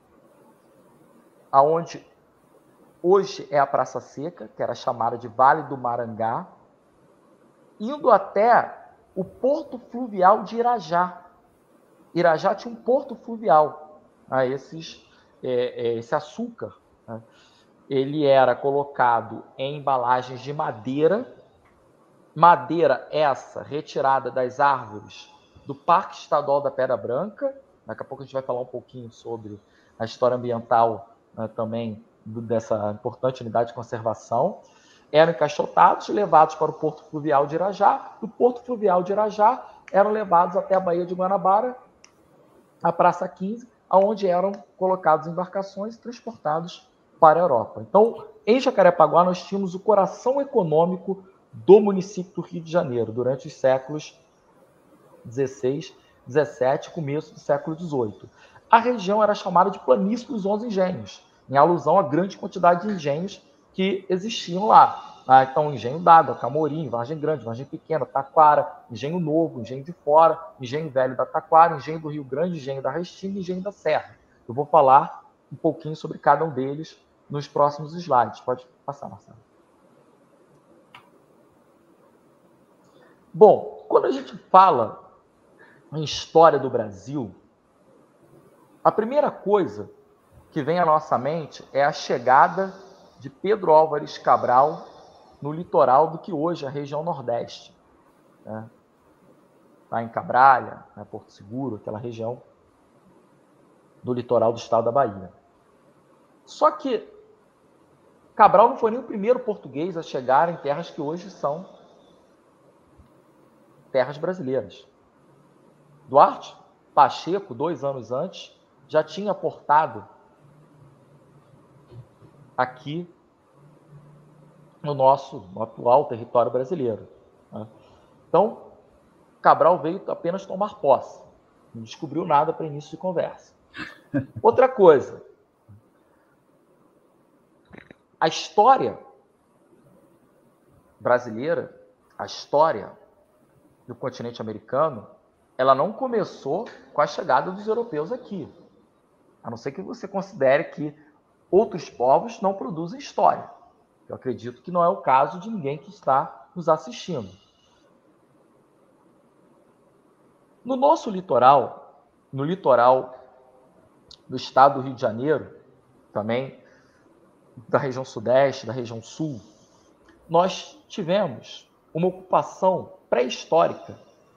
aonde hoje é a Praça Seca, que era chamada de Vale do Marangá, indo até o porto fluvial de Irajá. Irajá tinha um porto fluvial. Ah, esses, é, é, esse açúcar, né, ele era colocado em embalagens de madeira, madeira essa retirada das árvores do Parque Estadual da Pedra Branca. Daqui a pouco a gente vai falar um pouquinho sobre a história ambiental, né, também do, dessa importante unidade de conservação. Eram encaixotados e levados para o Porto Fluvial de Irajá. Do Porto Fluvial de Irajá eram levados até a Baía de Guanabara, a Praça quinze, onde eram colocados em embarcações e transportados para a Europa. Então, em Jacarepaguá, nós tínhamos o coração econômico do município do Rio de Janeiro, durante os séculos dezesseis, dezessete, começo do século dezoito. A região era chamada de Planície dos Onze Engenhos, em alusão à grande quantidade de engenhos que existiam lá. Ah, então, Engenho d'Água, Camorim, Vargem Grande, Vargem Pequena, Taquara, Engenho Novo, Engenho de Fora, Engenho Velho da Taquara, Engenho do Rio Grande, Engenho da Restinga e Engenho da Serra. Eu vou falar um pouquinho sobre cada um deles nos próximos slides. Pode passar, Marcelo. Bom, quando a gente fala em história do Brasil, a primeira coisa que vem à nossa mente é a chegada de Pedro Álvares Cabral no litoral do que hoje é a região Nordeste, né? Lá em Cabralha, né, Porto Seguro, aquela região do litoral do estado da Bahia. Só que Cabral não foi nem o primeiro português a chegar em terras que hoje são terras brasileiras. Duarte Pacheco, dois anos antes, já tinha aportado aqui no nosso no atual território brasileiro, né? Então, Cabral veio apenas tomar posse, não descobriu nada para início de conversa. Outra coisa, a história brasileira, a história do continente americano, ela não começou com a chegada dos europeus aqui, a não ser que você considere que outros povos não produzem história. Eu acredito que não é o caso de ninguém que está nos assistindo. No nosso litoral, no litoral do estado do Rio de Janeiro, também da região sudeste, da região sul, nós tivemos uma ocupação pré-histórica,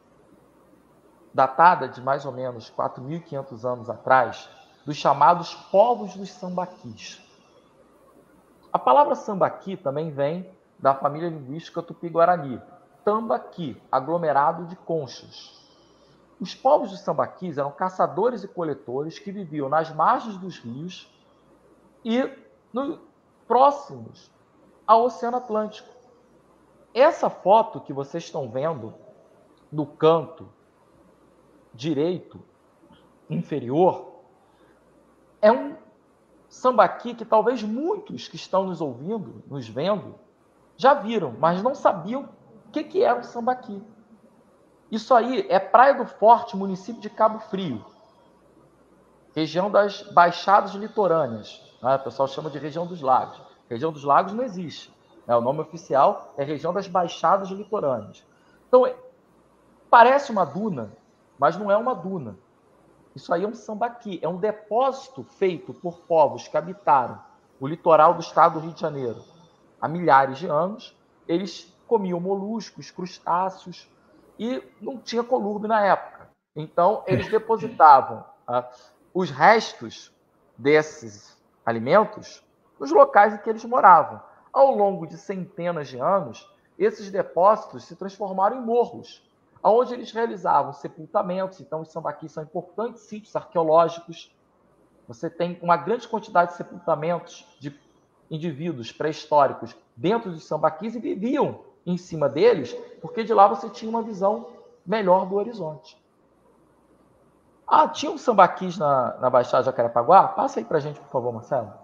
datada de mais ou menos quatro mil e quinhentos anos atrás, dos chamados povos dos sambaquis. A palavra sambaqui também vem da família linguística tupi-guarani, tambaqui, aglomerado de conchas. Os povos dos sambaquis eram caçadores e coletores que viviam nas margens dos rios e no, próximos ao Oceano Atlântico. Essa foto que vocês estão vendo no canto direito inferior é um sambaqui que talvez muitos que estão nos ouvindo, nos vendo, já viram, mas não sabiam o que, que era um sambaqui. Isso aí é Praia do Forte, município de Cabo Frio, região das Baixadas Litorâneas. Né? O pessoal chama de região dos lagos. Região dos lagos não existe. Né? O nome oficial é região das Baixadas Litorâneas. Então, parece uma duna, mas não é uma duna. Isso aí é um sambaqui, é um depósito feito por povos que habitaram o litoral do estado do Rio de Janeiro há milhares de anos. Eles comiam moluscos, crustáceos e não tinha colúrbio na época. Então, eles depositavam ah, os restos desses alimentos nos locais em que eles moravam. Ao longo de centenas de anos, esses depósitos se transformaram em morros, onde eles realizavam sepultamentos. Então, os sambaquis são importantes sítios arqueológicos. Você tem uma grande quantidade de sepultamentos de indivíduos pré-históricos dentro dos sambaquis e viviam em cima deles, porque de lá você tinha uma visão melhor do horizonte. Ah, tinha um sambaquis na, na Baixada de Jacarepaguá? Passa aí para a gente, por favor, Marcelo.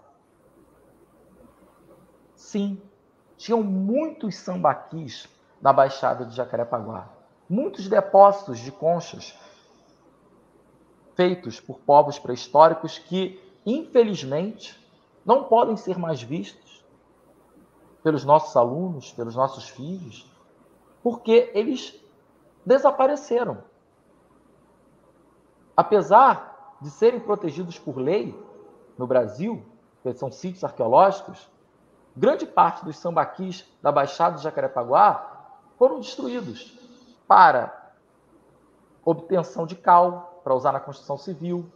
Sim, tinham muitos sambaquis na Baixada de Jacarepaguá. Muitos depósitos de conchas feitos por povos pré-históricos que, infelizmente, não podem ser mais vistos pelos nossos alunos, pelos nossos filhos, porque eles desapareceram. Apesar de serem protegidos por lei no Brasil, porque são sítios arqueológicos, grande parte dos sambaquis da Baixada de Jacarepaguá foram destruídos para obtenção de cal, para usar na construção civil,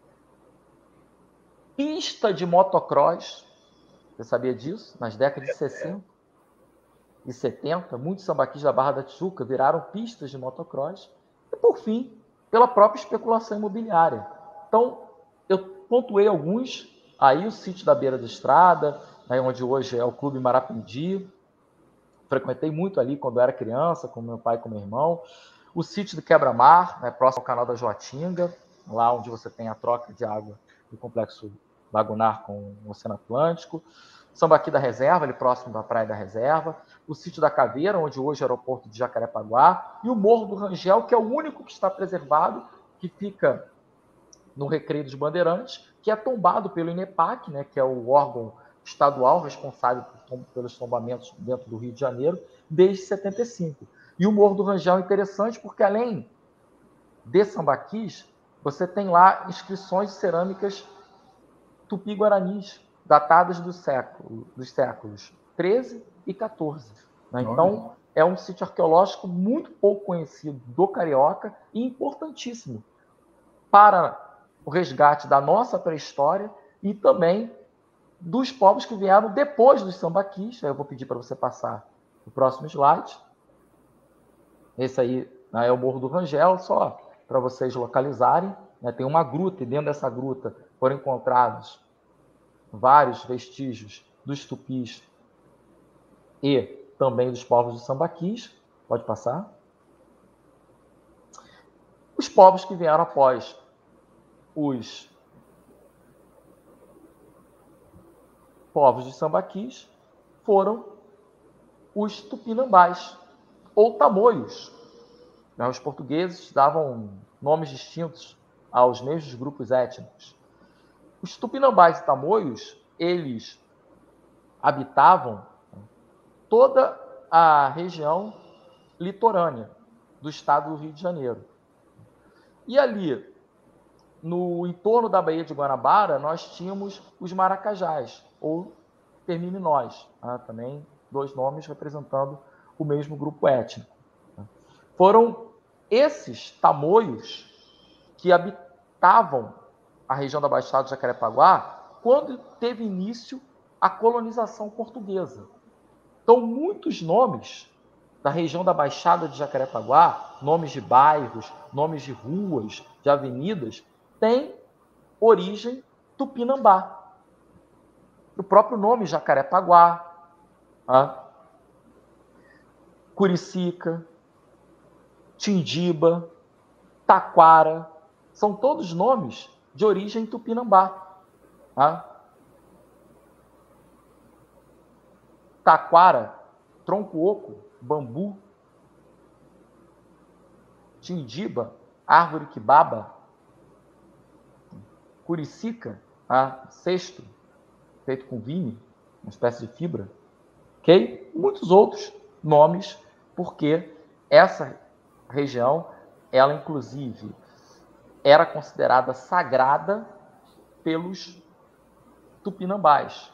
pista de motocross. Você sabia disso? Nas décadas de sessenta e setenta, muitos sambaquis da Barra da Tijuca viraram pistas de motocross. E, por fim, pela própria especulação imobiliária. Então, eu pontuei alguns. Aí o sítio da Beira da Estrada, né, onde hoje é o Clube Marapendi. Frequentei muito ali quando eu era criança, com meu pai e com meu irmão. O sítio do Quebra-Mar, né, próximo ao canal da Joatinga, lá onde você tem a troca de água do complexo lagunar com o Oceano Atlântico. Sambaqui da Reserva, ali próximo da Praia da Reserva. O sítio da Caveira, onde hoje é o aeroporto de Jacarepaguá. E o Morro do Rangel, que é o único que está preservado, que fica no Recreio dos Bandeirantes, que é tombado pelo INEPAC, né, que é o órgão estadual responsável por, pelos tombamentos dentro do Rio de Janeiro, desde setenta e cinco. E o Morro do Rangel é interessante porque, além de sambaquis, você tem lá inscrições cerâmicas tupi-guaranis, datadas do século, dos séculos treze e quatorze. Né? Então, é um sítio arqueológico muito pouco conhecido do Carioca e importantíssimo para o resgate da nossa pré-história e também dos povos que vieram depois dos sambaquis. Eu vou pedir para você passar o próximo slide. Esse aí, né, é o Morro do Rangel, só para vocês localizarem. Né? Tem uma gruta, e dentro dessa gruta foram encontrados vários vestígios dos tupis e também dos povos de sambaquis. Pode passar. Os povos que vieram após os povos de sambaquis foram os tupinambás, ou tamoios. Os portugueses davam nomes distintos aos mesmos grupos étnicos. Os tupinambás e tamoios, eles habitavam toda a região litorânea do estado do Rio de Janeiro. E ali, no entorno da Baía de Guanabara, nós tínhamos os maracajás, ou termiminóis, né? Também dois nomes representando o mesmo grupo étnico. Foram esses tamoios que habitavam a região da Baixada de Jacarepaguá quando teve início a colonização portuguesa. Então, muitos nomes da região da Baixada de Jacarepaguá, nomes de bairros, nomes de ruas, de avenidas, têm origem tupinambá. O próprio nome Jacarepaguá, tá? Curicica, Tindiba, Taquara, são todos nomes de origem tupinambá. Tá? Taquara, tronco oco, bambu. Tindiba, árvore que baba. Curicica, tá? Cesto, feito com vime, uma espécie de fibra. Ok? Muitos outros nomes, porque essa região, ela inclusive era considerada sagrada pelos tupinambás.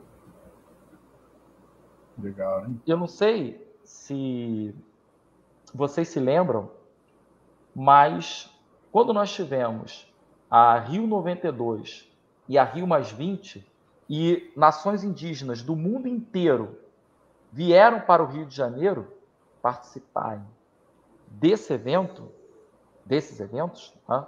Legal, hein?
Eu não sei se vocês se lembram, mas quando nós tivemos a Rio noventa e dois e a Rio mais vinte, e nações indígenas do mundo inteiro vieram para o Rio de Janeiro participarem desse evento, desses eventos, tá?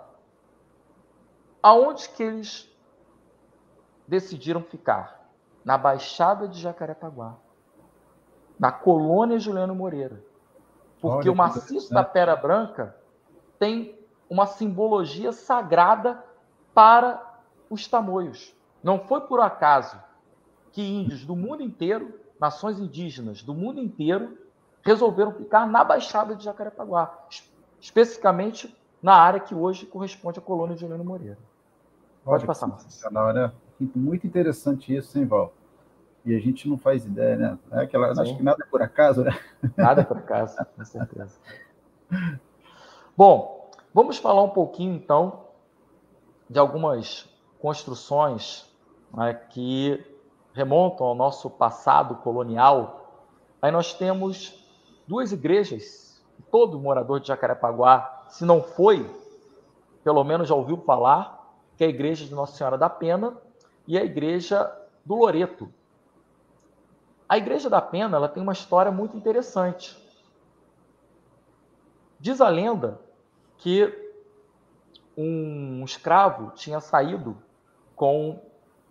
Aonde que eles decidiram ficar? Na Baixada de Jacarepaguá, na colônia Juliano Moreira. Porque
Olha,
o maciço da Pedra Branca tem uma simbologia sagrada para os tamoios. Não foi por acaso que índios do mundo inteiro, nações indígenas do mundo inteiro, resolveram ficar na Baixada de Jacarepaguá, especificamente na área que hoje corresponde à colônia de Juliano Moreira. Pode
Olha,
passar, Marcelo.
né? Muito interessante isso, hein, Val? E a gente não faz ideia, né? É aquela, acho que nada é por acaso, né?
Nada é por acaso, com certeza. Bom, vamos falar um pouquinho, então, de algumas construções, né, que remontam ao nosso passado colonial. Aí nós temos duas igrejas, todo morador de Jacarepaguá, se não foi, pelo menos já ouviu falar, que é a igreja de Nossa Senhora da Pena e a igreja do Loreto. A igreja da Pena, ela tem uma história muito interessante. Diz a lenda que um escravo tinha saído com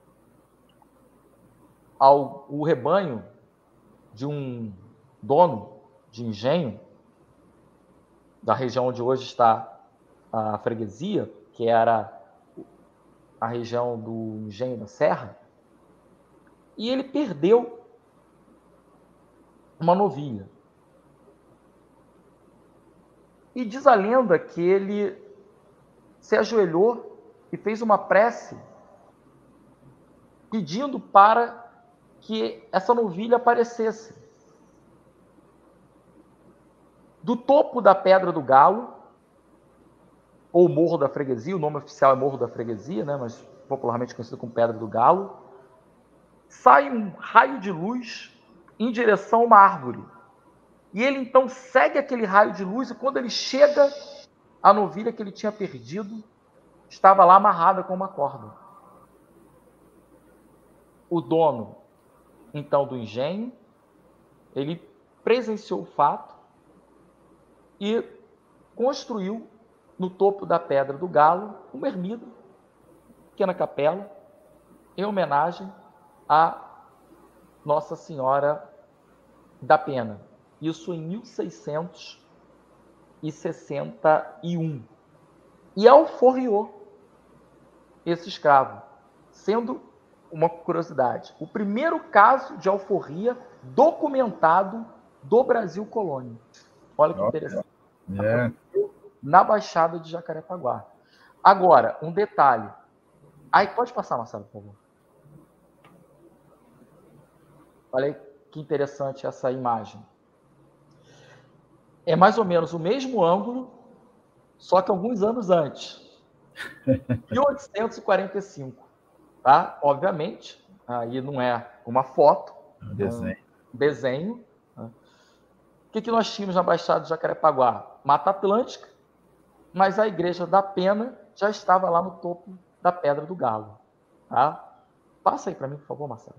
ao, o rebanho de um dono de engenho, da região onde hoje está a freguesia, que era a região do Engenho da Serra, e ele perdeu uma novilha. E diz a lenda que ele se ajoelhou e fez uma prece pedindo para que essa novilha aparecesse. Do topo da Pedra do Galo, ou Morro da Freguesia, o nome oficial é Morro da Freguesia, né, mas popularmente conhecido como Pedra do Galo, sai um raio de luz em direção a uma árvore. E ele então segue aquele raio de luz, e quando ele chega, a novilha que ele tinha perdido estava lá amarrada com uma corda. O dono, então, do engenho, ele presenciou o fato e construiu no topo da Pedra do Galo uma ermida, pequena capela, em homenagem a Nossa Senhora da Pena. Isso em mil seiscentos e sessenta e um. E alforriou esse escravo, sendo uma curiosidade, o primeiro caso de alforria documentado do Brasil colônia. Olha que interessante.
É.
Na Baixada de Jacarepaguá. Agora, um detalhe. Aí, pode passar, Marcelo, por favor. Olha aí que interessante essa imagem. É mais ou menos o mesmo ângulo, só que alguns anos antes. mil oitocentos e quarenta e cinco. Tá? Obviamente, aí não é uma foto,
um desenho.
Um desenho. Tá? O que, que nós tínhamos na Baixada de Jacarepaguá? Mata Atlântica, mas a Igreja da Pena já estava lá no topo da Pedra do Galo. Tá? Passa aí para mim, por favor, Marcelo.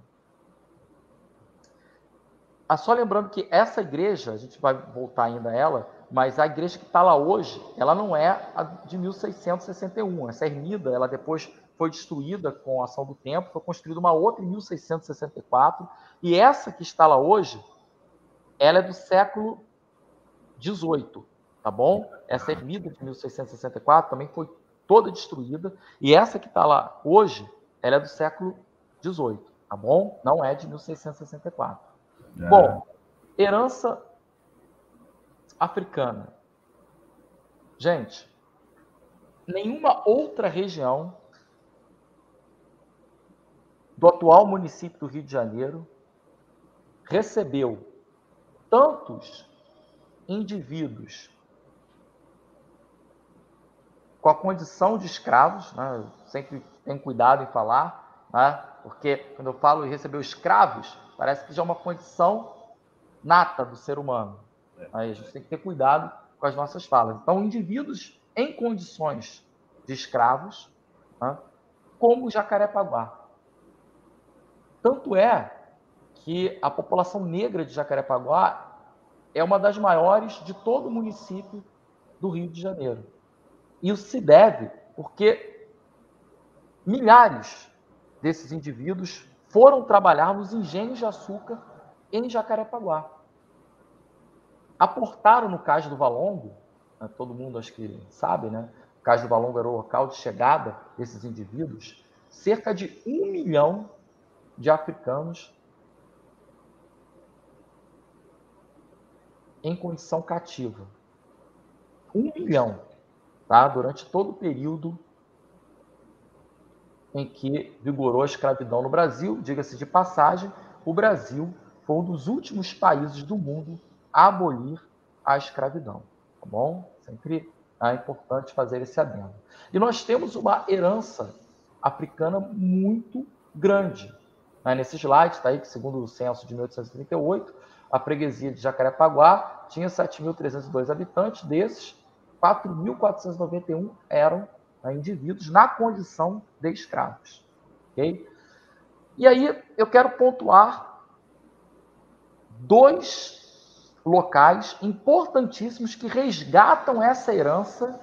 Ah, só lembrando que essa igreja, a gente vai voltar ainda a ela, mas a igreja que está lá hoje, ela não é a de mil seiscentos e sessenta e um. Essa ermida, ela depois foi destruída com a ação do tempo, foi construída uma outra em mil seiscentos e sessenta e quatro, e essa que está lá hoje, ela é do século dezoito. tá bom? Essa ermida de mil seiscentos e sessenta e quatro também foi toda destruída, e essa que está lá hoje, ela é do século dezoito, tá bom? Não é de mil seiscentos e sessenta e quatro. É. Bom, herança africana. Gente, nenhuma outra região do atual município do Rio de Janeiro recebeu tantos indivíduos com a condição de escravos, né? Eu sempre tenho cuidado em falar, né? Porque quando eu falo em receber escravos, parece que já é uma condição nata do ser humano. Aí a gente tem que ter cuidado com as nossas falas. Então, indivíduos em condições de escravos, né? Como o Jacarepaguá. Tanto é que a população negra de Jacarepaguá é uma das maiores de todo o município do Rio de Janeiro. Isso se deve porque milhares desses indivíduos foram trabalhar nos engenhos de açúcar em Jacarepaguá. Aportaram no Cais do Valongo, né, todo mundo acho que sabe, né? O Cais do Valongo era o local de chegada desses indivíduos, cerca de um milhão de africanos em condição cativa. Um milhão, tá? Durante todo o período em que vigorou a escravidão no Brasil. Diga-se de passagem, o Brasil foi um dos últimos países do mundo a abolir a escravidão, tá bom? Sempre é importante fazer esse adendo. E nós temos uma herança africana muito grande. Né? Nesse slide está aí que, segundo o censo de mil oitocentos e trinta e oito, a freguesia de Jacarepaguá tinha sete mil trezentos e dois habitantes, desses, quatro mil quatrocentos e noventa e um eram a indivíduos na condição de escravos. Okay? E aí eu quero pontuar dois locais importantíssimos que resgatam essa herança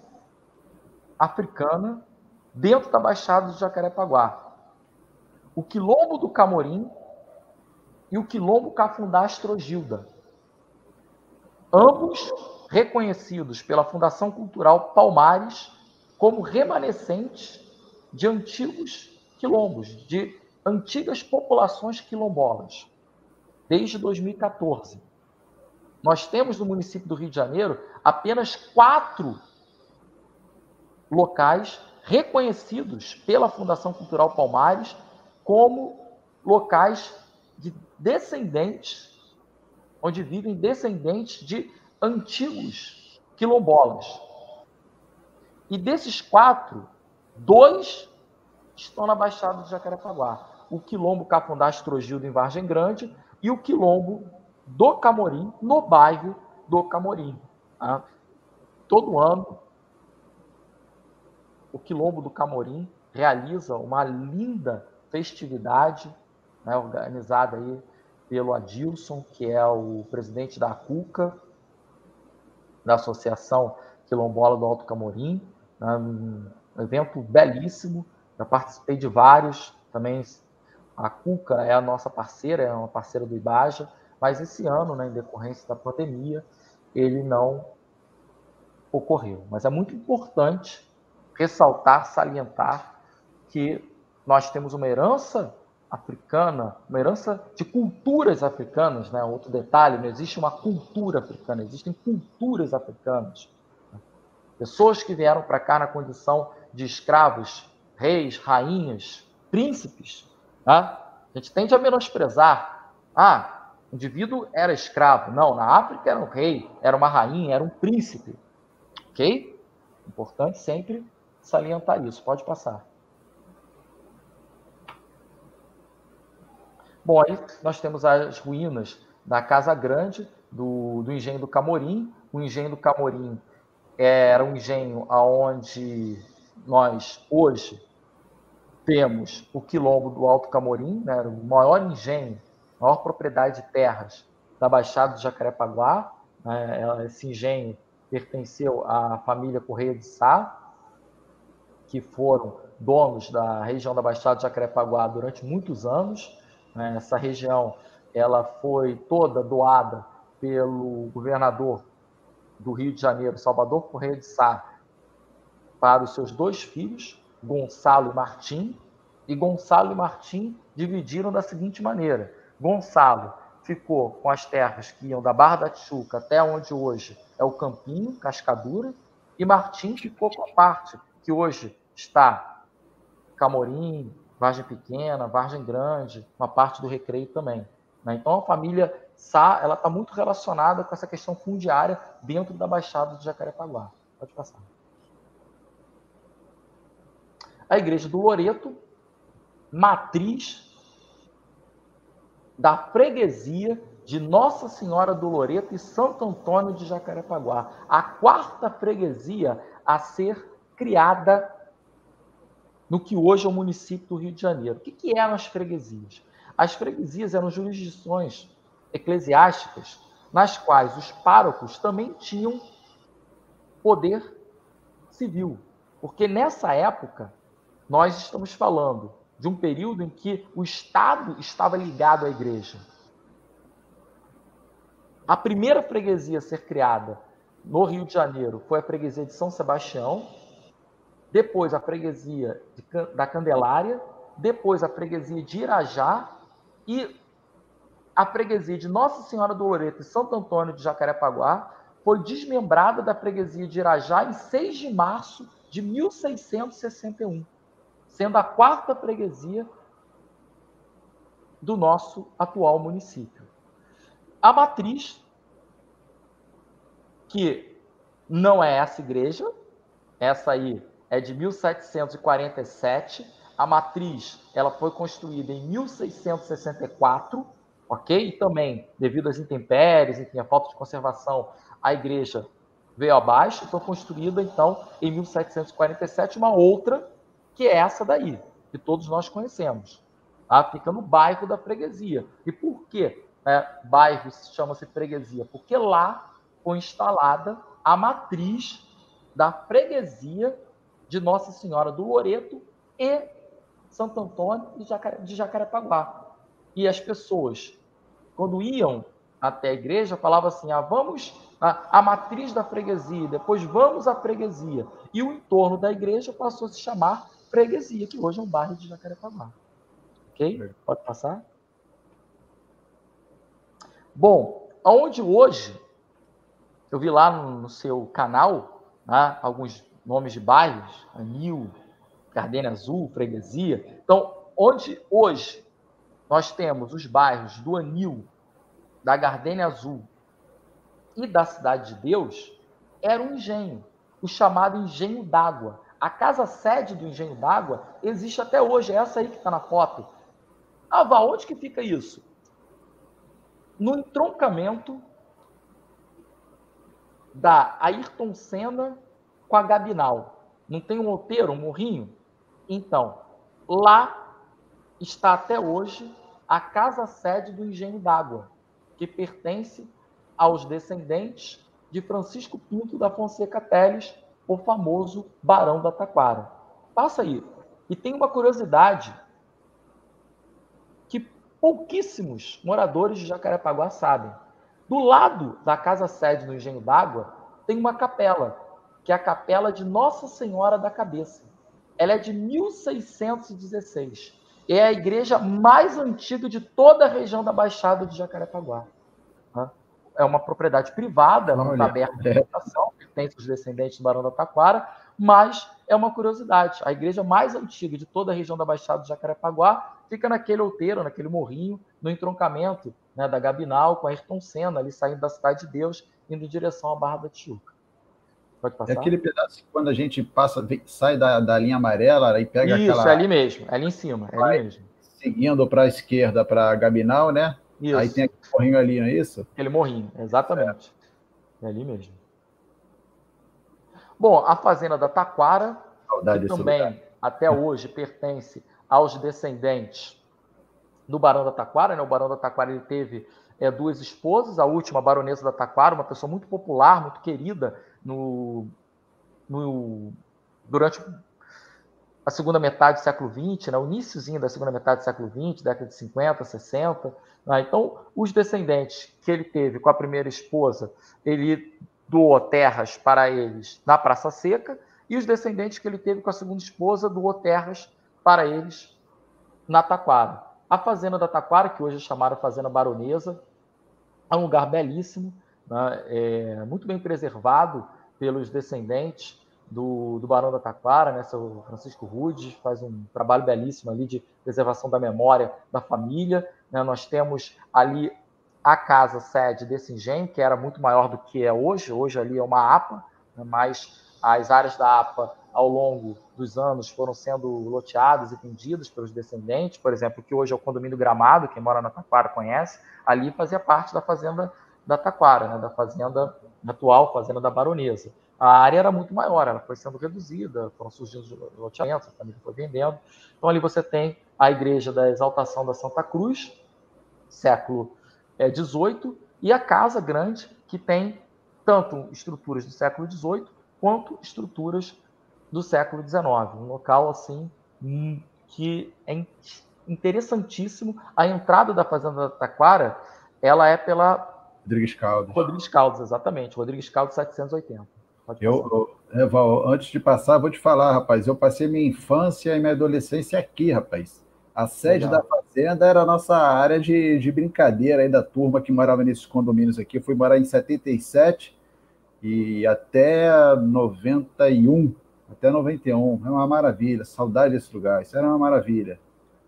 africana dentro da Baixada de Jacarepaguá. O Quilombo do Camorim e o Quilombo Cafundá Astrogilda. Ambos reconhecidos pela Fundação Cultural Palmares como remanescentes de antigos quilombos, de antigas populações quilombolas, desde dois mil e quatorze. Nós temos no município do Rio de Janeiro apenas quatro locais reconhecidos pela Fundação Cultural Palmares como locais de descendentes, onde vivem descendentes de antigos quilombolas. E desses quatro, dois estão na Baixada de Jacarepaguá. O Quilombo Cafundá Astrogilda, em Vargem Grande, e o Quilombo do Camorim, no bairro do Camorim. Tá? Todo ano, o Quilombo do Camorim realiza uma linda festividade, né, organizada aí pelo Adilson, que é o presidente da ACUCA, da Associação Quilombola do Alto Camorim. Um evento belíssimo, já participei de vários, também a ACUCA é a nossa parceira, é uma parceira do IBAJA, mas esse ano, né, em decorrência da pandemia, ele não ocorreu. Mas é muito importante ressaltar, salientar que nós temos uma herança africana, uma herança de culturas africanas, né? Outro detalhe, não existe uma cultura africana, existem culturas africanas. Pessoas que vieram para cá na condição de escravos, reis, rainhas, príncipes, tá? A gente tende a menosprezar. Ah, o indivíduo era escravo. Não, na África era um rei, era uma rainha, era um príncipe. Ok? Importante sempre salientar isso. Pode passar. Bom, aí nós temos as ruínas da Casa Grande, do, do engenho do Camorim. O engenho do Camorim era um engenho onde nós, hoje, temos o Quilombo do Alto Camorim, né, o maior engenho, a maior propriedade de terras da Baixada de Jacarepaguá. Né, esse engenho pertenceu à família Correia de Sá, que foram donos da região da Baixada de Jacarepaguá durante muitos anos. Essa região ela foi toda doada pelo governador do Rio de Janeiro, Salvador Correia de Sá, para os seus dois filhos, Gonçalo e Martim, e Gonçalo e Martim dividiram da seguinte maneira: Gonçalo ficou com as terras que iam da Barra da Tijuca até onde hoje é o Campinho, Cascadura, e Martim ficou com a parte que hoje está Camorim, Vargem Pequena, Vargem Grande, uma parte do Recreio também. Né? Então a família Sá ela está muito relacionada com essa questão fundiária dentro da Baixada de Jacarepaguá. Pode passar. A Igreja do Loreto, matriz da freguesia de Nossa Senhora do Loreto e Santo Antônio de Jacarepaguá. A quarta freguesia a ser criada no que hoje é o município do Rio de Janeiro. O que, que eram as freguesias? As freguesias eram jurisdições eclesiásticas nas quais os párocos também tinham poder civil. Porque nessa época, nós estamos falando de um período em que o Estado estava ligado à igreja. A primeira freguesia a ser criada no Rio de Janeiro foi a freguesia de São Sebastião, depois a freguesia de, da Candelária, depois a freguesia de Irajá e a freguesia de Nossa Senhora do Loreto e Santo Antônio de Jacarepaguá foi desmembrada da freguesia de Irajá em seis de março de mil seiscentos e sessenta e um, sendo a quarta freguesia do nosso atual município. A matriz, que não é essa igreja, essa aí é de mil setecentos e quarenta e sete, a matriz ela foi construída em mil seiscentos e sessenta e quatro, ok? E também, devido às intempéries, enfim, a falta de conservação, a igreja veio abaixo e foi construída, então, em mil setecentos e quarenta e sete, uma outra, que é essa daí, que todos nós conhecemos. Tá? Fica no bairro da freguesia. E por que né, bairro chama-se freguesia? Porque lá foi instalada a matriz da freguesia de Nossa Senhora do Loreto e Santo Antônio de Jacarepaguá. E as pessoas, quando iam até a igreja, falavam assim, ah, vamos à, à matriz da freguesia, depois vamos à freguesia. E o entorno da igreja passou a se chamar freguesia, que hoje é um bairro de Jacarepaguá. Ok? Pode passar? Bom, aonde hoje, eu vi lá no, no seu canal, né, alguns nomes de bairros, Anil, Gardênia Azul, Freguesia. Então, onde hoje nós temos os bairros do Anil, da Gardênia Azul e da Cidade de Deus, era um engenho, o chamado Engenho d'Água. A casa-sede do Engenho d'Água existe até hoje, é essa aí que está na foto. Ah, Vá, onde que fica isso? No entroncamento da Ayrton Senna com a Gabinal. Não tem um outeiro, um morrinho? Então, lá está até hoje a casa-sede do Engenho d'Água, que pertence aos descendentes de Francisco Pinto da Fonseca Teles, o famoso Barão da Taquara. Passa aí. E tem uma curiosidade que pouquíssimos moradores de Jacarepaguá sabem. Do lado da casa-sede do Engenho d'Água tem uma capela, que é a Capela de Nossa Senhora da Cabeça. Ela é de mil seiscentos e dezesseis. É a igreja mais antiga de toda a região da Baixada de Jacarepaguá. É uma propriedade privada, ela não está aberta à visitação, pertence aos descendentes do Barão da Taquara, mas é uma curiosidade. A igreja mais antiga de toda a região da Baixada de Jacarepaguá fica naquele outeiro, naquele morrinho, no entroncamento né, da Gabinal com a Ayrton Senna, ali saindo da Cidade de Deus, indo em direção à Barra da Tijuca. Pode passar?
É aquele pedaço quando a gente passa, sai da, da linha amarela, aí pega
Isso,
aquela...
Isso, é ali mesmo, é ali em cima, é ali mesmo.
Seguindo para a esquerda, para a Gabinal, né? Isso. Aí tem aquele morrinho ali, não é isso?
Aquele morrinho, exatamente. É, é ali mesmo. Bom, a Fazenda da Taquara, Saudade que também lugar. Até hoje pertence aos descendentes do Barão da Taquara. Né? O Barão da Taquara ele teve é, duas esposas, a última, a Baronesa da Taquara, uma pessoa muito popular, muito querida no, no, durante a segunda metade do século vinte, né? O iniciozinho da segunda metade do século vinte, década de cinquenta, sessenta. Né? Então, os descendentes que ele teve com a primeira esposa, ele doou terras para eles na Praça Seca, e os descendentes que ele teve com a segunda esposa doou terras para eles na Taquara. A fazenda da Taquara, que hoje é chamada Fazenda Baronesa, é um lugar belíssimo, né? É muito bem preservado pelos descendentes do, do Barão da Taquara, né? Seu Francisco Rudes faz um trabalho belíssimo ali de preservação da memória da família, né? Nós temos ali a casa sede desse engenho, que era muito maior do que é hoje. Hoje ali é uma A P A, né? Mas as áreas da A P A, ao longo dos anos, foram sendo loteadas e vendidas pelos descendentes. Por exemplo, que hoje é o condomínio Gramado, quem mora na Taquara conhece, ali fazia parte da fazenda da Taquara, né? Da fazenda atual, fazenda da Baronesa. A área era muito maior, ela foi sendo reduzida, foram surgindo loteamentos, a família foi vendendo. Então ali você tem a igreja da Exaltação da Santa Cruz, século dezoito, e a Casa Grande, que tem tanto estruturas do século dezoito quanto estruturas do século dezenove. Um local assim que é interessantíssimo. A entrada da Fazenda da Taquara, ela é pela
Rodrigues Caldas.
Rodrigues Caldas, exatamente. Rodrigues Caldas setecentos e oitenta.
Eu, eu, Val, antes de passar, vou te falar, rapaz, eu passei minha infância e minha adolescência aqui, rapaz. A sede Legal. da fazenda era a nossa área de, de brincadeira aí da turma que morava nesses condomínios aqui. Eu fui morar em setenta e sete e até noventa e um. Até noventa e um. É uma maravilha. Saudade desse lugar. Isso era uma maravilha.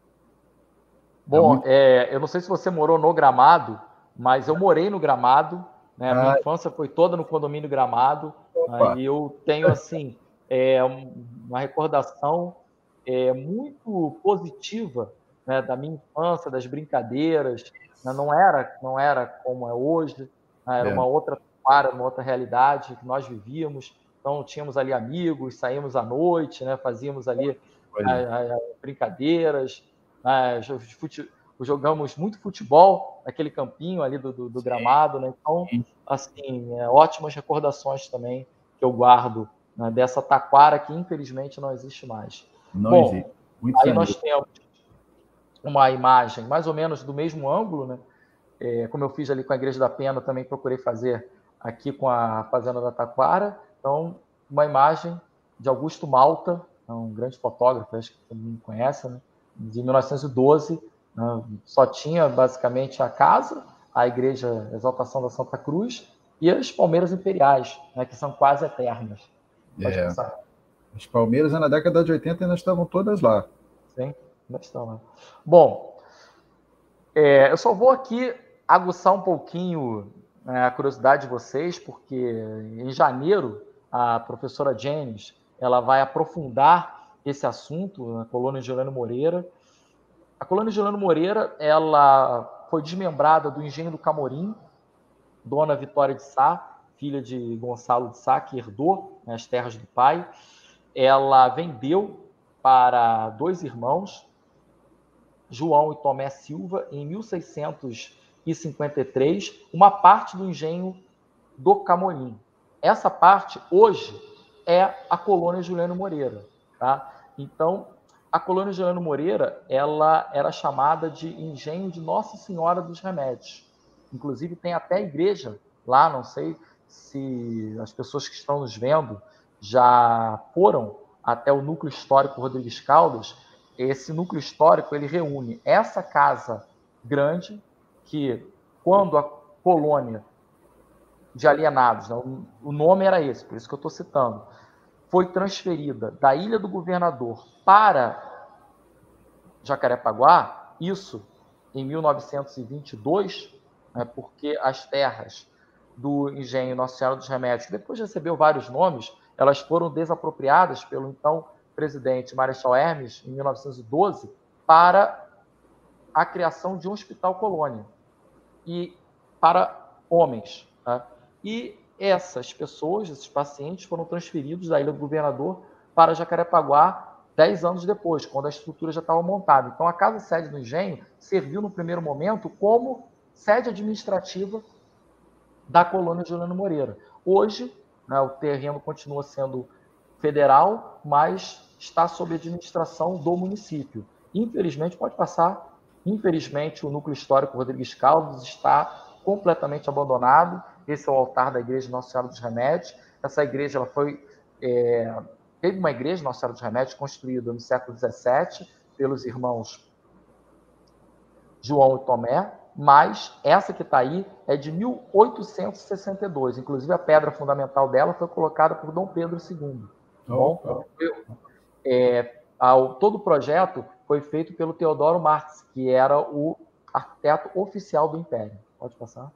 Bom, é muito... é, eu não sei se você morou no Gramado, mas eu morei no Gramado. Né? A minha ah. infância foi toda no condomínio Gramado. Né? E eu tenho, assim, é, uma recordação é, muito positiva, né, da minha infância, das brincadeiras. Né? Não era, não era como é hoje. Né? Era é. uma outra para uma outra realidade que nós vivíamos. Então, tínhamos ali amigos, saímos à noite, né? Fazíamos ali as, as brincadeiras, né? Jogamos muito futebol naquele campinho ali do, do, do Gramado, né? Então, assim, é, ótimas recordações também que eu guardo, né, dessa Taquara que, infelizmente, não existe mais.
Não
Bom,
existe. Muito
aí
sangue.
nós temos uma imagem mais ou menos do mesmo ângulo, né? É, como eu fiz ali com a Igreja da Pena, também procurei fazer aqui com a Fazenda da Taquara. Então, uma imagem de Augusto Malta, um grande fotógrafo, acho que todo mundo conhece, né? De mil novecentos e doze, né? Só tinha basicamente a casa, a Igreja Exaltação da Santa Cruz e as palmeiras imperiais, né? Que são quase eternas. Pode
é.
pensar.
As palmeiras na década de oitenta ainda estavam todas lá.
Sim, ainda estão lá. Bom, é, eu só vou aqui aguçar um pouquinho a curiosidade de vocês, porque em janeiro a professora James ela vai aprofundar esse assunto na colônia Juliano Moreira. A colônia Juliano Moreira ela foi desmembrada do engenho do Camorim. Dona Vitória de Sá, filha de Gonçalo de Sá, que herdou, né, as terras do pai, ela vendeu para dois irmãos, João e Tomé Silva, em mil seiscentos e cinquenta e três, uma parte do engenho do Camorim. Essa parte, hoje, é a colônia Juliano Moreira. Tá? Então, a colônia Juliano Moreira ela era chamada de engenho de Nossa Senhora dos Remédios. Inclusive, tem até a igreja lá, não sei se as pessoas que estão nos vendo já foram até o núcleo histórico Rodrigues Caldas. Esse núcleo histórico ele reúne essa casa grande, que quando a colônia de alienados, né, o nome era esse, por isso que eu estou citando, foi transferida da Ilha do Governador para Jacarepaguá, isso em mil novecentos e vinte e dois, né, porque as terras do engenho Nossa Senhora dos Remédios, que depois recebeu vários nomes, elas foram desapropriadas pelo então presidente Marechal Hermes, em mil novecentos e doze, para a criação de um hospital colônia e para homens. Tá? E essas pessoas, esses pacientes, foram transferidos da Ilha do Governador para Jacarepaguá dez anos depois, quando a estrutura já estava montada. Então, a casa sede do engenho serviu, no primeiro momento, como sede administrativa da colônia Juliano Moreira. Hoje, né, o terreno continua sendo federal, mas está sob administração do município. Infelizmente, pode passar, infelizmente, o núcleo histórico Rodrigues Caldas está completamente abandonado Esse é o altar da igreja Nossa Senhora dos Remédios. Essa igreja ela foi... É, teve uma igreja Nossa Senhora dos Remédios construída no século dezessete pelos irmãos João e Tomé, mas essa que está aí é de mil oitocentos e sessenta e dois. Inclusive, a pedra fundamental dela foi colocada por Dom Pedro segundo. Tá bom? Oh, oh. É, ao, todo o projeto foi feito pelo Teodoro Marx, que era o arquiteto oficial do Império. Pode passar.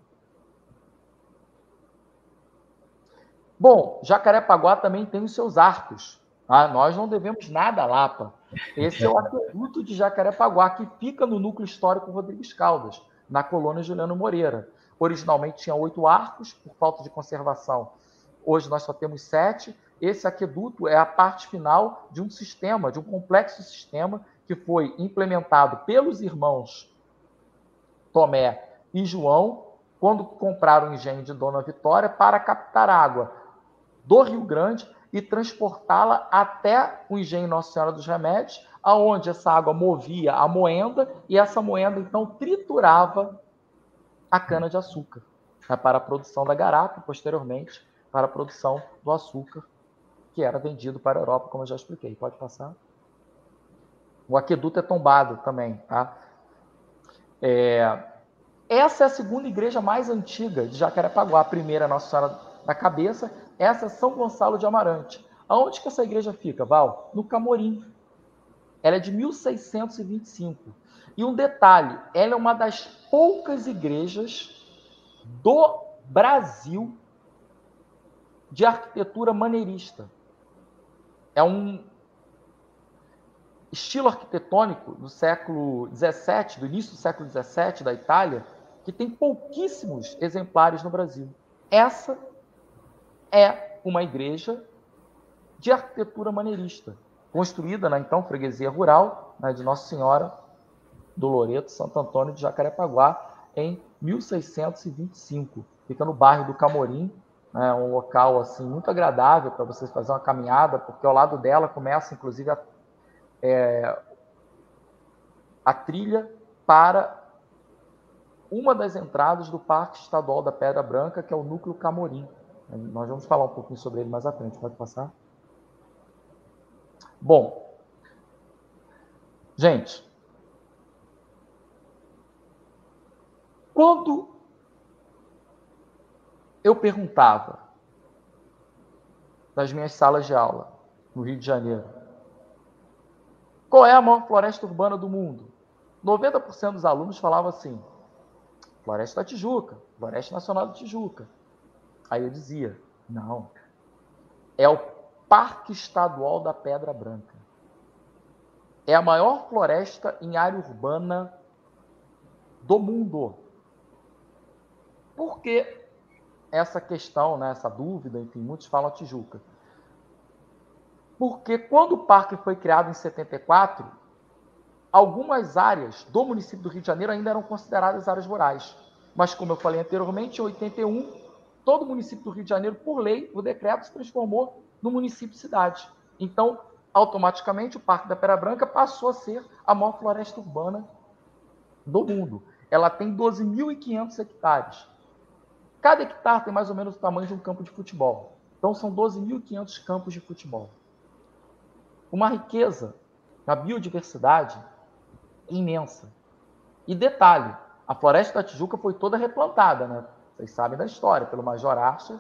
Bom, Jacarepaguá também tem os seus arcos. Ah, nós não devemos nada à Lapa. Esse é o aqueduto de Jacarepaguá, que fica no núcleo histórico Rodrigues Caldas, na colônia Juliano Moreira. Originalmente tinha oito arcos, por falta de conservação. Hoje nós só temos sete. Esse aqueduto é a parte final de um sistema, de um complexo sistema, que foi implementado pelos irmãos Tomé e João, quando compraram o engenho de Dona Vitória, para captar água do Rio Grande e transportá-la até o engenho Nossa Senhora dos Remédios, aonde essa água movia a moenda, e essa moenda, então, triturava a cana-de-açúcar, né, para a produção da garapa, e, posteriormente, para a produção do açúcar, que era vendido para a Europa, como eu já expliquei. Pode passar. O aqueduto é tombado também. Tá? É... Essa é a segunda igreja mais antiga de Jacarepaguá. A primeira é Nossa Senhora da Cabeça, essa é São Gonçalo de Amarante. Aonde que essa igreja fica, Val? No Camorim. Ela é de mil seiscentos e vinte e cinco. E um detalhe, ela é uma das poucas igrejas do Brasil de arquitetura maneirista. É um estilo arquitetônico do século dezessete, do início do século dezessete, da Itália, que tem pouquíssimos exemplares no Brasil. Essa é uma igreja de arquitetura maneirista, construída na então freguesia rural, né, de Nossa Senhora do Loreto, Santo Antônio de Jacarepaguá, em mil seiscentos e vinte e cinco. Fica no bairro do Camorim, né, um local assim, muito agradável para vocês fazerem uma caminhada, porque ao lado dela começa, inclusive, a, é, a trilha para uma das entradas do Parque Estadual da Pedra Branca, que é o Núcleo Camorim. Nós vamos falar um pouquinho sobre ele mais à frente. Pode passar? Bom, gente, quando eu perguntava nas minhas salas de aula no Rio de Janeiro, qual é a maior floresta urbana do mundo? noventa por cento dos alunos falavam assim: Floresta da Tijuca, Floresta Nacional da Tijuca. Aí eu dizia: não, é o Parque Estadual da Pedra Branca. É a maior floresta em área urbana do mundo. Por que essa questão, né, essa dúvida? Enfim, muitos falam a Tijuca. Porque quando o parque foi criado em setenta e quatro, algumas áreas do município do Rio de Janeiro ainda eram consideradas áreas rurais. Mas, como eu falei anteriormente, em oitenta e um, todo o município do Rio de Janeiro, por lei, o decreto se transformou no município-cidade. Então, automaticamente, o Parque da Pedra Branca passou a ser a maior floresta urbana do mundo. Ela tem doze mil e quinhentos hectares. Cada hectare tem mais ou menos o tamanho de um campo de futebol. Então, são doze mil e quinhentos campos de futebol. Uma riqueza na biodiversidade imensa. E detalhe, a Floresta da Tijuca foi toda replantada, né? Vocês sabem da história, pelo Major Archer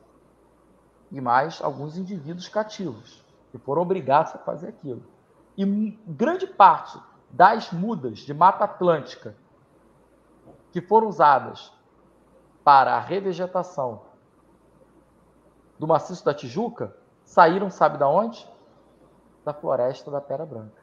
e mais alguns indivíduos cativos, que foram obrigados a fazer aquilo. E grande parte das mudas de Mata Atlântica que foram usadas para a revegetação do maciço da Tijuca saíram, sabe de onde? Da Floresta da Pedra Branca.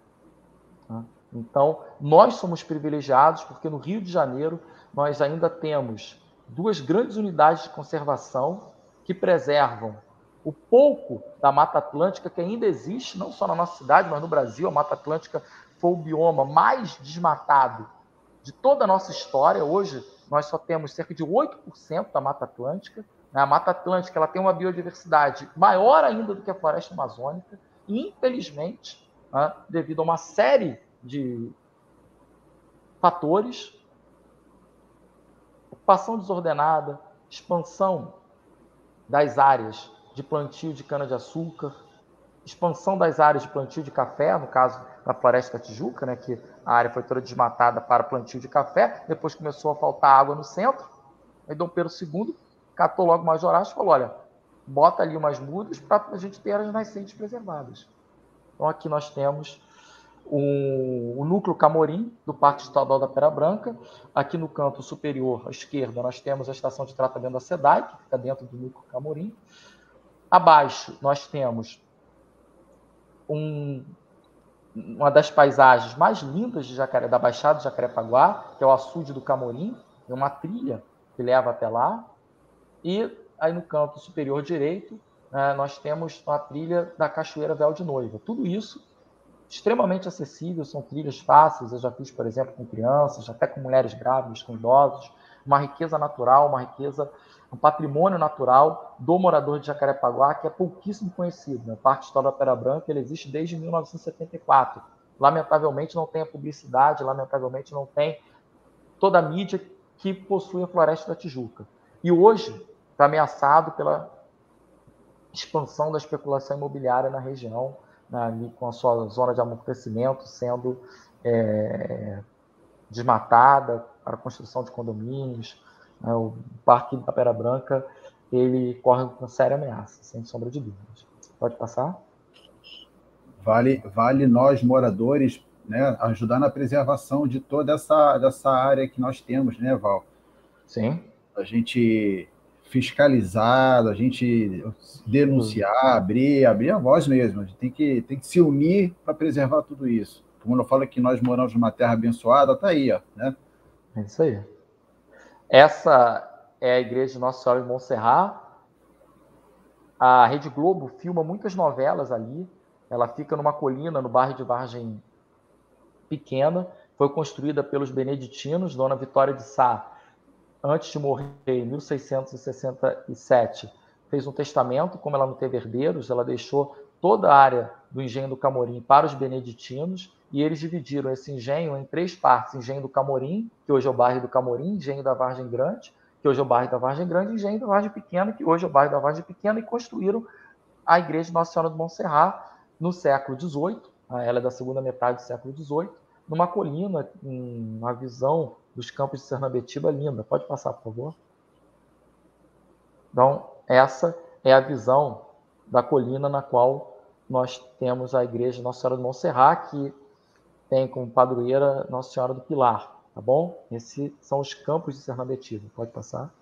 Então, nós somos privilegiados porque no Rio de Janeiro nós ainda temos duas grandes unidades de conservação que preservam o pouco da Mata Atlântica que ainda existe, não só na nossa cidade, mas no Brasil. A Mata Atlântica foi o bioma mais desmatado de toda a nossa história. Hoje, nós só temos cerca de oito por cento da Mata Atlântica. A Mata Atlântica ela tem uma biodiversidade maior ainda do que a Floresta Amazônica. E, infelizmente, devido a uma série de fatores, ocupação desordenada, expansão das áreas de plantio de cana-de-açúcar, expansão das áreas de plantio de café, no caso da Floresta da Tijuca, né, que a área foi toda desmatada para plantio de café, depois começou a faltar água no centro, aí Dom Pedro segundo catou logo Majoraço e falou, olha, bota ali umas mudas para a gente ter as nascentes preservadas. Então aqui nós temos o, o núcleo Camorim, do Parque Estadual da Pera Branca. Aqui no canto superior, à esquerda, nós temos a estação de tratamento da SEDAI, que fica dentro do núcleo Camorim. Abaixo, nós temos um, uma das paisagens mais lindas de Jacaré, da Baixada de Jacarepaguá, que é o açude do Camorim. Tem uma trilha que leva até lá. E aí no canto superior direito, né, nós temos a trilha da Cachoeira Véu de Noiva. Tudo isso extremamente acessível, são trilhas fáceis, eu já fiz, por exemplo, com crianças, até com mulheres grávidas, com idosos, uma riqueza natural, uma riqueza, um patrimônio natural do morador de Jacarepaguá, que é pouquíssimo conhecido. Né? O Parque Estadual da Pera Branca ele existe desde mil novecentos e setenta e quatro. Lamentavelmente não tem a publicidade, lamentavelmente não tem toda a mídia que possui a Floresta da Tijuca. E hoje está ameaçado pela expansão da especulação imobiliária na região, ali com a sua zona de amortecimento sendo é, desmatada para a construção de condomínios. Né? O Parque da Pera Branca ele corre com séria ameaça, sem sombra de dúvidas. Pode passar?
Vale, vale nós, moradores, né, ajudar na preservação de toda essa, dessa área que nós temos, né, Val?
Sim.
A gente fiscalizar, a gente denunciar, abrir, abrir a voz mesmo. A gente tem que, tem que se unir para preservar tudo isso. Como eu falo que nós moramos numa terra abençoada, tá aí, ó, né?
É isso aí. Essa é a igreja de Nossa Senhora de Montserrat. A Rede Globo filma muitas novelas ali. Ela fica numa colina no bairro de Vargem Pequena. Foi construída pelos beneditinos, Dona Vitória de Sá, antes de morrer, em mil seiscentos e sessenta e sete, fez um testamento. Como ela não teve herdeiros, ela deixou toda a área do engenho do Camorim para os beneditinos, e eles dividiram esse engenho em três partes: engenho do Camorim, que hoje é o bairro do Camorim, engenho da Vargem Grande, que hoje é o bairro da Vargem Grande, e engenho da Vargem Pequena, que hoje é o bairro da Vargem Pequena, e construíram a igreja de Nossa Senhora de Montserrat no século dezoito, ela é da segunda metade do século dezoito, numa colina, uma visão dos campos de Sernambetiba linda. Pode passar, por favor? Então, essa é a visão da colina na qual nós temos a igreja de Nossa Senhora de Montserrat, que tem como padroeira Nossa Senhora do Pilar, tá bom? Esses são os campos de Sernambetiba. Pode passar?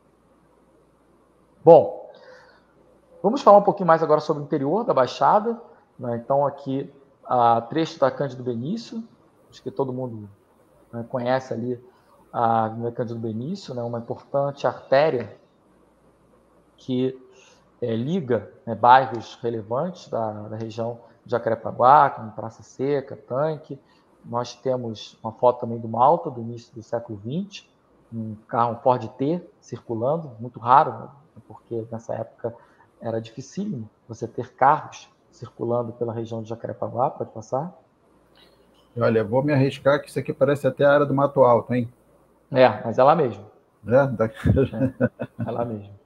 Bom, vamos falar um pouquinho mais agora sobre o interior da Baixada. Né? Então, aqui, a trecho da Cândido Benício, acho que todo mundo né, conhece ali a Avenida Cândido Benício, né, uma importante artéria que é, liga né, bairros relevantes da, da região de Jacarepaguá, como Praça Seca, Tanque. Nós temos uma foto também do Malta, do início do século vinte, um carro um Ford T circulando, muito raro, né, porque nessa época era dificílimo você ter carros circulando pela região de Jacarepaguá. Pode passar?
Olha, vou me arriscar que isso aqui parece até a área do Mato Alto, hein?
É, mas é lá mesmo.
É, da...
é, é lá mesmo.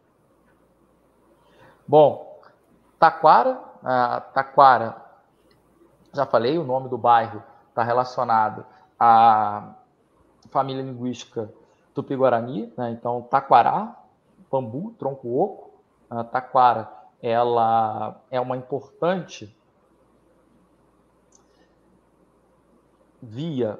Bom, Taquara, a Taquara, já falei, o nome do bairro está relacionado à família linguística Tupi-Guarani, né? Então Taquará, Pambu, tronco oco. A Taquara, ela é uma importante via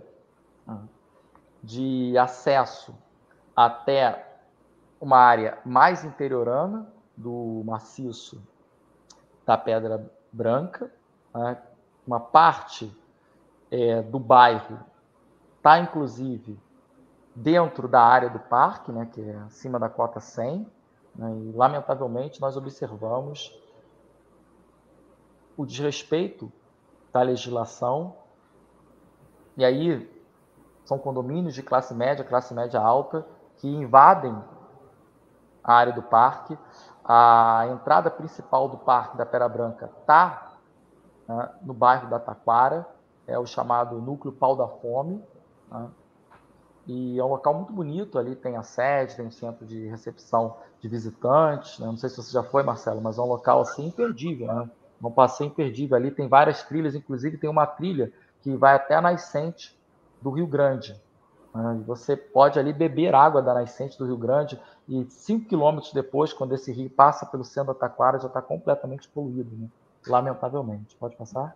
de acesso até uma área mais interiorana do maciço da Pedra Branca. Né? Uma parte é, do bairro está, inclusive, dentro da área do parque, né, que é acima da cota cem, né, e, lamentavelmente, nós observamos o desrespeito da legislação, e aí são condomínios de classe média, classe média alta, que invadem a área do parque. A entrada principal do Parque da Pera Branca está né, no bairro da Taquara, é o chamado Núcleo Pau da Fome. Né? E é um local muito bonito, ali tem a sede, tem um centro de recepção de visitantes, né? Não sei se você já foi, Marcelo, mas é um local assim imperdível, né? Um passeio imperdível. Ali tem várias trilhas, inclusive tem uma trilha que vai até a nascente do Rio Grande. Né? Você pode ali beber água da nascente do Rio Grande e cinco quilômetros depois, quando esse rio passa pelo centro da Taquara, já está completamente poluído, né? Lamentavelmente. Pode passar?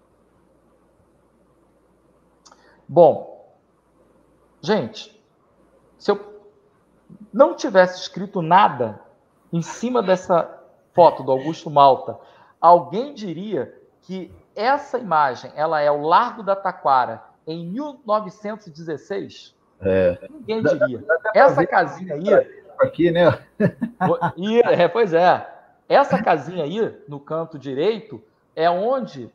Bom, gente, se eu não tivesse escrito nada em cima dessa foto do Augusto Malta, alguém diria que essa imagem ela é o Largo da Taquara em mil novecentos e dezesseis?
É.
Ninguém diria. Essa casinha aí...
Aqui, né?
E, é, pois é. Essa casinha aí, no canto direito, é onde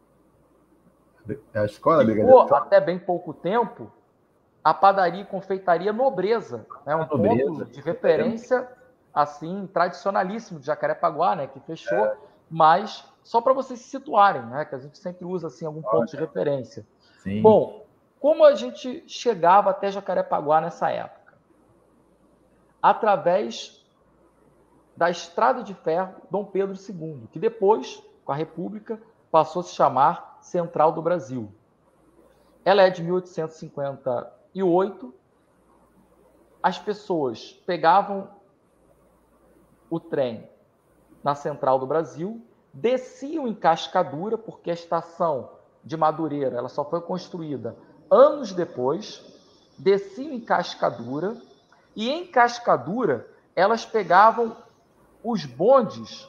é a escola
ficou, até bem pouco tempo, a padaria e confeitaria Nobreza, né? Um
Nobreza,
ponto de referência assim tradicionalíssimo de Jacarepaguá, né? Que fechou, é. Mas só para vocês se situarem, né? Que a gente sempre usa assim algum ponto de referência. Sim. Bom, como a gente chegava até Jacarepaguá nessa época? Através da Estrada de Ferro Dom Pedro segundo, que depois, com a República, passou a se chamar Central do Brasil. Ela é de mil oitocentos e cinquenta e oito. As pessoas pegavam o trem na Central do Brasil, desciam em Cascadura, porque a estação de Madureira ela só foi construída anos depois, desciam em Cascadura, e em Cascadura elas pegavam os bondes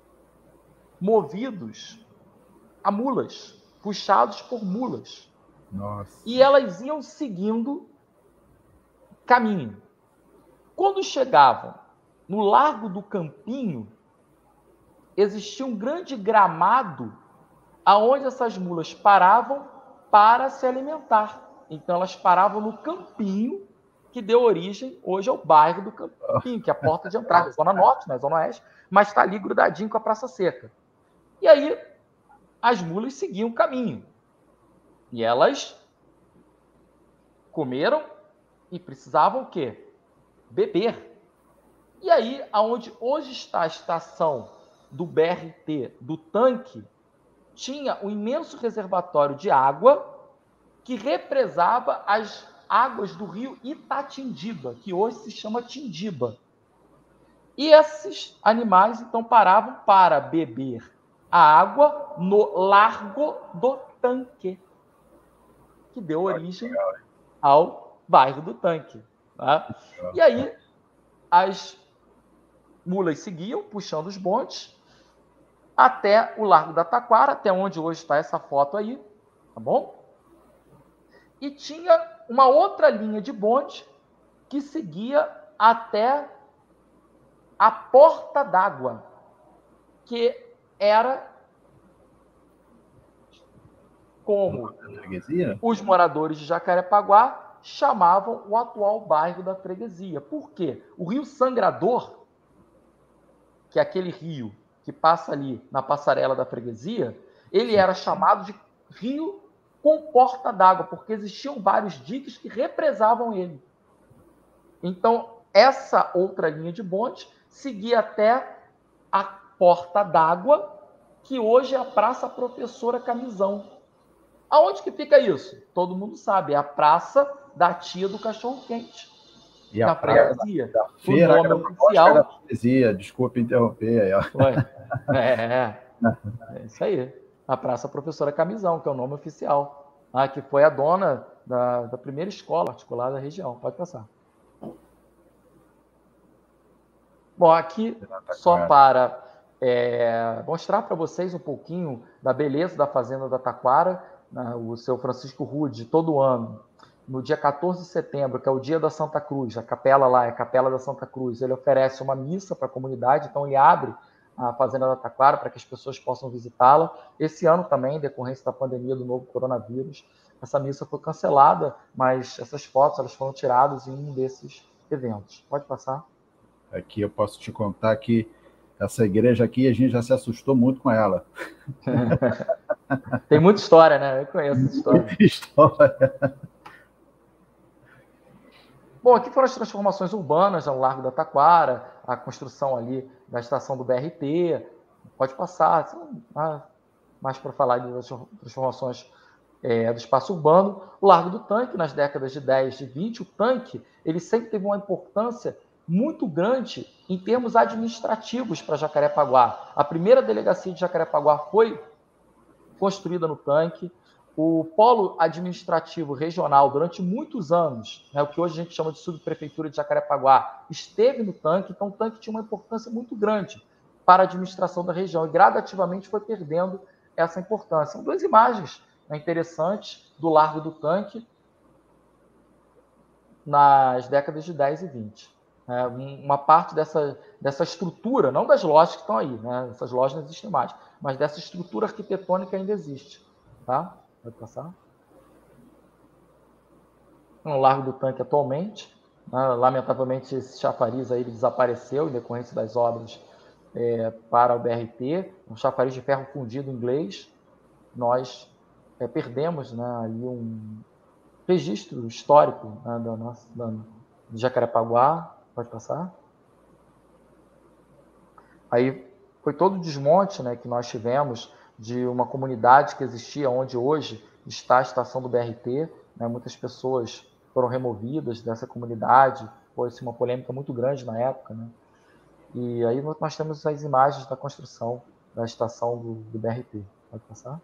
movidos a mulas, puxados por mulas.
Nossa.
E elas iam seguindo caminho. Quando chegavam no Largo do Campinho, existia um grande gramado aonde essas mulas paravam para se alimentar. Então elas paravam no Campinho, que deu origem hoje ao bairro do Campinho, que é a porta de entrada, Zona Norte, na Zona Oeste, mas está ali grudadinho com a Praça Seca. E aí as mulas seguiam o caminho. E elas comeram e precisavam o quê? Beber. E aí, aonde hoje está a estação do B R T, do tanque, tinha um imenso reservatório de água que represava as águas do rio Itatindiba, que hoje se chama Tindiba. E esses animais, então, paravam para beber a água no Largo do Tanque, que deu origem ao bairro do Tanque. Tá? E aí, as mulas seguiam, puxando os bondes, até o Largo da Taquara, até onde hoje está essa foto aí, tá bom? E tinha uma outra linha de bonde que seguia até a Porta d'Água, que era como os moradores de Jacarepaguá chamavam o atual bairro da Freguesia. Por quê? O Rio Sangrador, que é aquele rio que passa ali na passarela da Freguesia, ele era chamado de Rio com Porta d'Água, porque existiam vários diques que represavam ele. Então, essa outra linha de bonde seguia até a Porta d'Água, que hoje é a Praça Professora Camisão. Aonde que fica isso? Todo mundo sabe, é a Praça da Tia do Cachorro Quente.
E na a freguesia. Da, da feira,
o nome oficial.
Da freguesia, desculpa interromper aí, ó.
É, é isso aí. A Praça Professora Camisão, que é o nome oficial. Ah, que foi a dona da, da primeira escola articulada da região. Pode passar. Bom, aqui, só para é, mostrar para vocês um pouquinho da beleza da Fazenda da Taquara, né, o seu Francisco Rude, todo ano, no dia quatorze de setembro, que é o dia da Santa Cruz, a capela lá é a Capela da Santa Cruz, ele oferece uma missa para a comunidade, então ele abre a Fazenda da Taquara para que as pessoas possam visitá-la. Esse ano também, em decorrência da pandemia do novo coronavírus, essa missa foi cancelada, mas essas fotos elas foram tiradas em um desses eventos. Pode passar.
Aqui eu posso te contar que essa igreja aqui, a gente já se assustou muito com ela.
Tem muita história, né? Eu conheço essa história.
Muita história.
Bom, aqui foram as transformações urbanas ao Largo da Taquara, a construção ali da estação do B R T. Pode passar, mais para falar das transformações é, do espaço urbano. O Largo do Tanque, nas décadas de dez e vinte, o tanque ele sempre teve uma importância muito grande em termos administrativos para Jacarepaguá. A primeira delegacia de Jacarepaguá foi construída no tanque. O polo administrativo regional, durante muitos anos, né, o que hoje a gente chama de subprefeitura de Jacarepaguá, esteve no tanque, então o tanque tinha uma importância muito grande para a administração da região, e gradativamente foi perdendo essa importância. São duas imagens, né, interessantes do Largo do Tanque nas décadas de dez e vinte. É, uma parte dessa, dessa estrutura, não das lojas que estão aí, né, essas lojas não existem mais, mas dessa estrutura arquitetônica ainda existe. Tá? Pode passar. No Largo do Tanque atualmente, né, lamentavelmente esse chafariz aí ele desapareceu em decorrência das obras é, para o B R T, um chafariz de ferro fundido inglês. Nós é, perdemos, né, aí um registro histórico, né, da nossa, da, de Jacarepaguá. Pode passar. Aí foi todo o desmonte, né, que nós tivemos de uma comunidade que existia onde hoje está a estação do B R T. Né, muitas pessoas foram removidas dessa comunidade, foi uma polêmica muito grande na época. Né? E aí nós temos as imagens da construção da estação do, do B R T. Pode passar?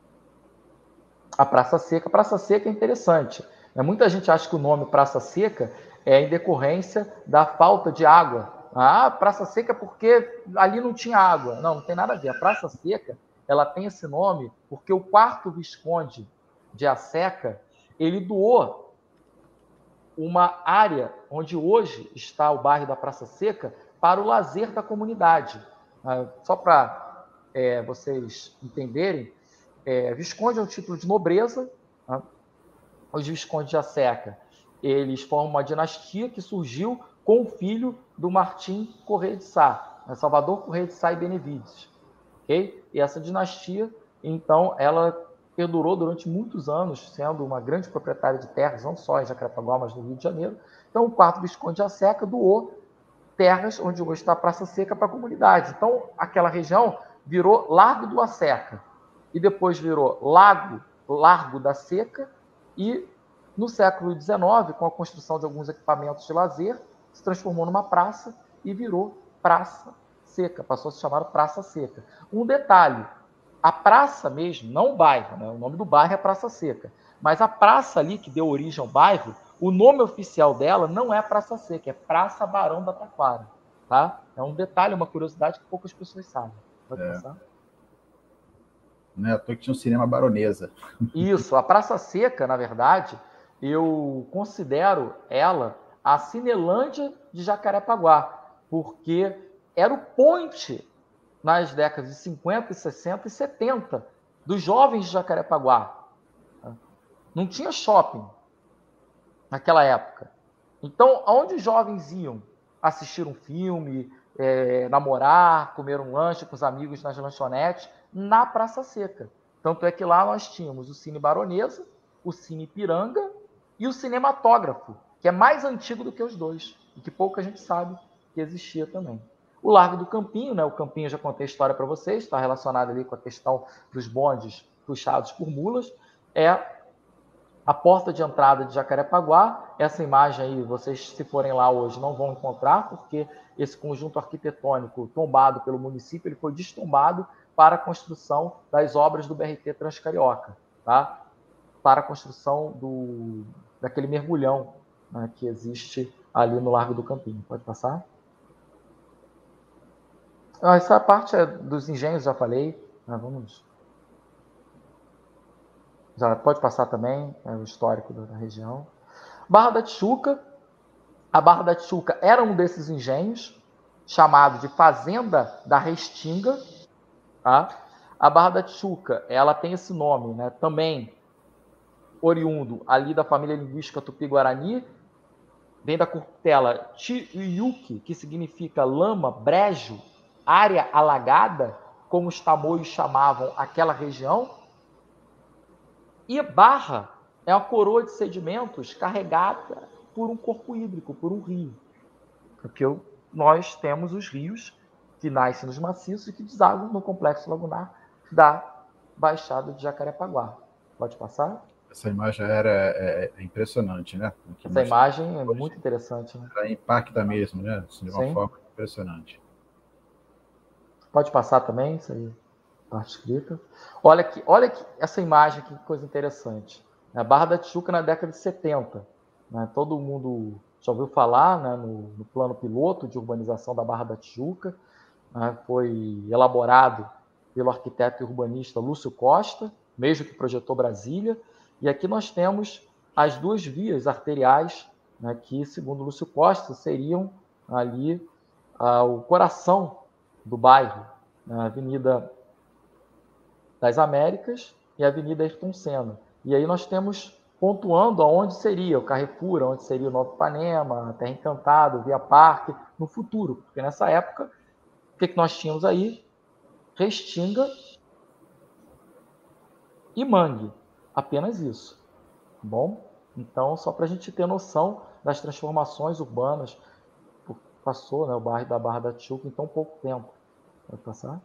A Praça Seca. A Praça Seca é interessante. Né? Muita gente acha que o nome Praça Seca é em decorrência da falta de água. Ah, Praça Seca porque ali não tinha água. Não, não tem nada a ver. A Praça Seca ela tem esse nome porque o quarto Visconde de Aseca ele doou uma área onde hoje está o bairro da Praça Seca para o lazer da comunidade. Ah, só para é, vocês entenderem, é, Visconde é um título de nobreza. Tá? Os Viscondes de Aseca eles formam uma dinastia que surgiu com o filho do Martim Correia de Sá, né? Salvador Correia de Sá e Benevides. Okay? E essa dinastia, então, ela perdurou durante muitos anos, sendo uma grande proprietária de terras, não só em Jacarepaguá, mas no Rio de Janeiro. Então, o quarto Visconde de Aseca doou terras onde hoje está a Praça Seca para a comunidade. Então, aquela região virou Largo do Aseca. E depois virou Lago, Largo da Seca. E, no século dezenove, com a construção de alguns equipamentos de lazer, se transformou numa praça e virou Praça Seca. Passou a se chamar Praça Seca. Um detalhe, a praça mesmo, não o bairro, né? O nome do bairro é Praça Seca. Mas a praça ali que deu origem ao bairro, o nome oficial dela não é Praça Seca, é Praça Barão da Taquara. Tá? É um detalhe, uma curiosidade que poucas pessoas sabem. Pode
é.
passar?
Né, que tinha um cinema Baronesa.
Isso, a Praça Seca, na verdade, eu considero ela a Cinelândia de Jacarepaguá, porque era o ponte nas décadas de cinquenta, sessenta e setenta dos jovens de Jacarepaguá. Não tinha shopping naquela época. Então, aonde os jovens iam assistir um filme, é, namorar, comer um lanche com os amigos nas lanchonetes? Na Praça Seca. Tanto é que lá nós tínhamos o Cine Baronesa, o Cine Ipiranga e o Cinematógrafo, que é mais antigo do que os dois, e que pouca gente sabe que existia também. O Largo do Campinho, né? O Campinho eu já contei a história para vocês, está relacionado ali com a questão dos bondes puxados por mulas, é a porta de entrada de Jacarepaguá. Essa imagem aí, vocês se forem lá hoje não vão encontrar, porque esse conjunto arquitetônico tombado pelo município, ele foi destombado para a construção das obras do B R T Transcarioca, tá? Para a construção do, daquele mergulhão, né, que existe ali no Largo do Campinho. Pode passar? Ah, essa parte é dos engenhos, já falei. Ah, vamos... Já pode passar também, é o histórico da região. Barra da Tijuca. A Barra da Tijuca era um desses engenhos, chamado de Fazenda da Restinga. Tá? A Barra da Tijuca, ela tem esse nome, né? Também oriundo ali da família linguística Tupi-Guarani, vem da corruptela Tiuyuki, que significa lama, brejo, área alagada, como os tamoios chamavam aquela região. E Barra é uma coroa de sedimentos carregada por um corpo hídrico, por um rio. Porque nós temos os rios que nascem nos maciços e que desaguam no complexo lagunar da Baixada de Jacarepaguá. Pode passar?
Essa imagem era é, é impressionante, né?
Essa imagem é muito interessante, né?
Ela impacta mesmo, né? Assim, de uma
Sim.
forma impressionante.
Pode passar também, isso aí, parte escrita. Olha que, olha que essa imagem, que coisa interessante. A Barra da Tijuca na década de setenta. Né? Todo mundo já ouviu falar, né, no, no plano piloto de urbanização da Barra da Tijuca. Né? Foi elaborado pelo arquiteto e urbanista Lúcio Costa, mesmo que projetou Brasília. E aqui nós temos as duas vias arteriais, né, que, segundo Lúcio Costa, seriam ali ah, o coração do bairro, a Avenida das Américas e a Avenida Ayrton Senna. E aí nós temos pontuando aonde seria o Carrefour, onde seria o Novo Ipanema, a Terra Encantada, o Via Parque, no futuro. Porque nessa época, o que, que nós tínhamos aí? Restinga e mangue. Apenas isso. Tá bom? Então, só para a gente ter noção das transformações urbanas, passou, né, o bairro da Barra da Tijuca em tão pouco tempo. Pode passar?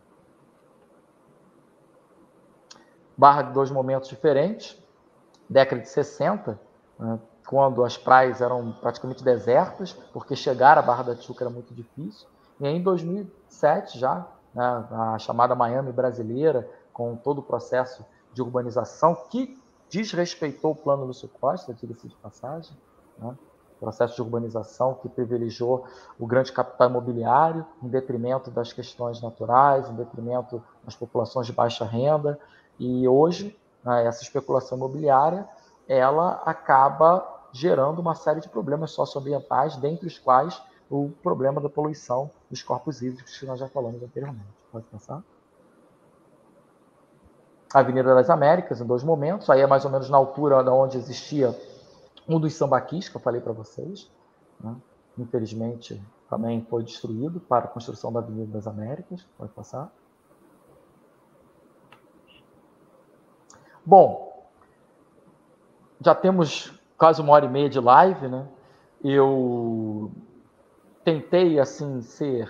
Barra de dois momentos diferentes. Década de sessenta, né, quando as praias eram praticamente desertas, porque chegar à Barra da Tijuca era muito difícil. E aí, em dois mil e sete, já, né, a chamada Miami brasileira, com todo o processo de urbanização que desrespeitou o plano Lúcio Costa, diga-se de passagem, né, processo de urbanização que privilegiou o grande capital imobiliário em detrimento das questões naturais, em detrimento das populações de baixa renda. E hoje, essa especulação imobiliária, ela acaba gerando uma série de problemas socioambientais, dentre os quais o problema da poluição dos corpos hídricos que nós já falamos anteriormente. Pode passar? A Avenida das Américas, em dois momentos, aí é mais ou menos na altura de onde existia um dos sambaquis, que eu falei para vocês, né? Infelizmente, também foi destruído para a construção da Avenida das Américas. Pode passar? Bom, já temos quase uma hora e meia de live, né? Eu tentei, assim, ser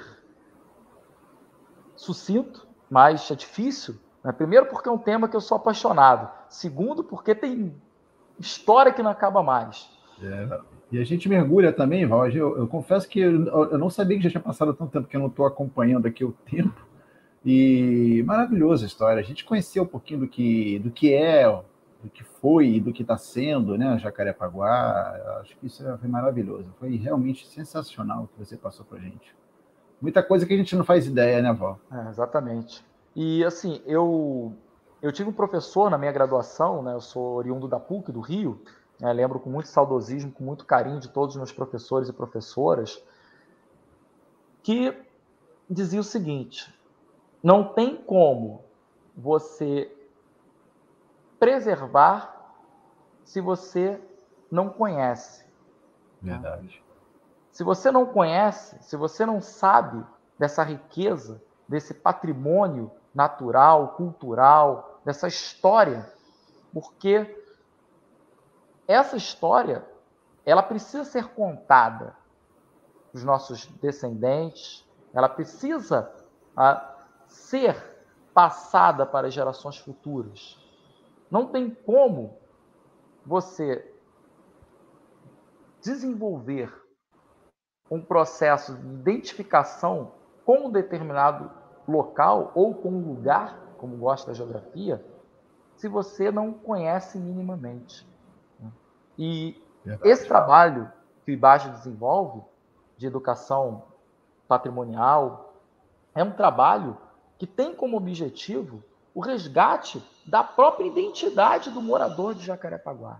sucinto, mas é difícil. Né? Primeiro, porque é um tema que eu sou apaixonado. Segundo, porque tem história que não acaba mais.
É, e a gente mergulha também, Val. Eu, eu confesso que eu, eu não sabia que já tinha passado tanto tempo que eu não estou acompanhando aqui o tempo. E maravilhosa a história. A gente conheceu um pouquinho do que, do que é, do que foi e do que está sendo, né, Jacarepaguá. Acho que isso foi maravilhoso. Foi realmente sensacional o que você passou para a gente. Muita coisa que a gente não faz ideia, né, Val?
É, exatamente. E, assim, eu, eu tive um professor na minha graduação, né, eu sou oriundo da PUC, do Rio, né, lembro com muito saudosismo, com muito carinho de todos os meus professores e professoras, que dizia o seguinte: não tem como você preservar se você não conhece.
Verdade.
Se você não conhece, se você não sabe dessa riqueza, desse patrimônio natural, cultural, dessa história, porque essa história, ela precisa ser contada para os nossos descendentes, ela precisa ah, ser passada para as gerações futuras. Não tem como você desenvolver um processo de identificação com um determinado local ou com um lugar, como gosta da geografia, se você não conhece minimamente. E
Verdade.
esse trabalho que o IBAGE desenvolve, de educação patrimonial, é um trabalho que tem como objetivo o resgate da própria identidade do morador de Jacarepaguá.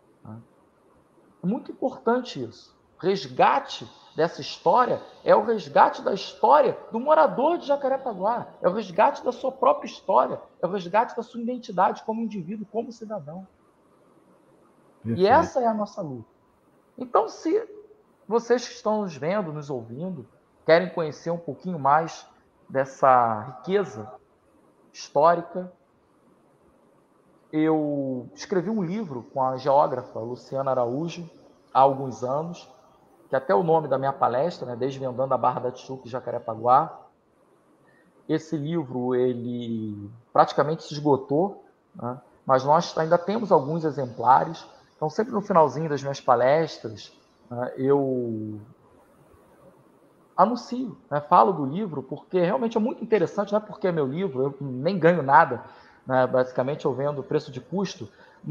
É muito importante isso. Resgate dessa história é o resgate da história do morador de Jacarepaguá, é o resgate da sua própria história, é o resgate da sua identidade como indivíduo, como cidadão. Perfeito. E essa é a nossa luta. Então, se vocês que estão nos vendo, nos ouvindo, querem conhecer um pouquinho mais dessa riqueza histórica, eu escrevi um livro com a geógrafa Luciana Araújo, há alguns anos, que até o nome da minha palestra, né, Desvendando a Barra da Tijuca e Jacarepaguá. Esse livro ele praticamente se esgotou, né, mas nós ainda temos alguns exemplares. Então, sempre no finalzinho das minhas palestras, né, eu anuncio, né, falo do livro, porque realmente é muito interessante, não é porque é meu livro, eu nem ganho nada, né, basicamente eu vendo preço de custo,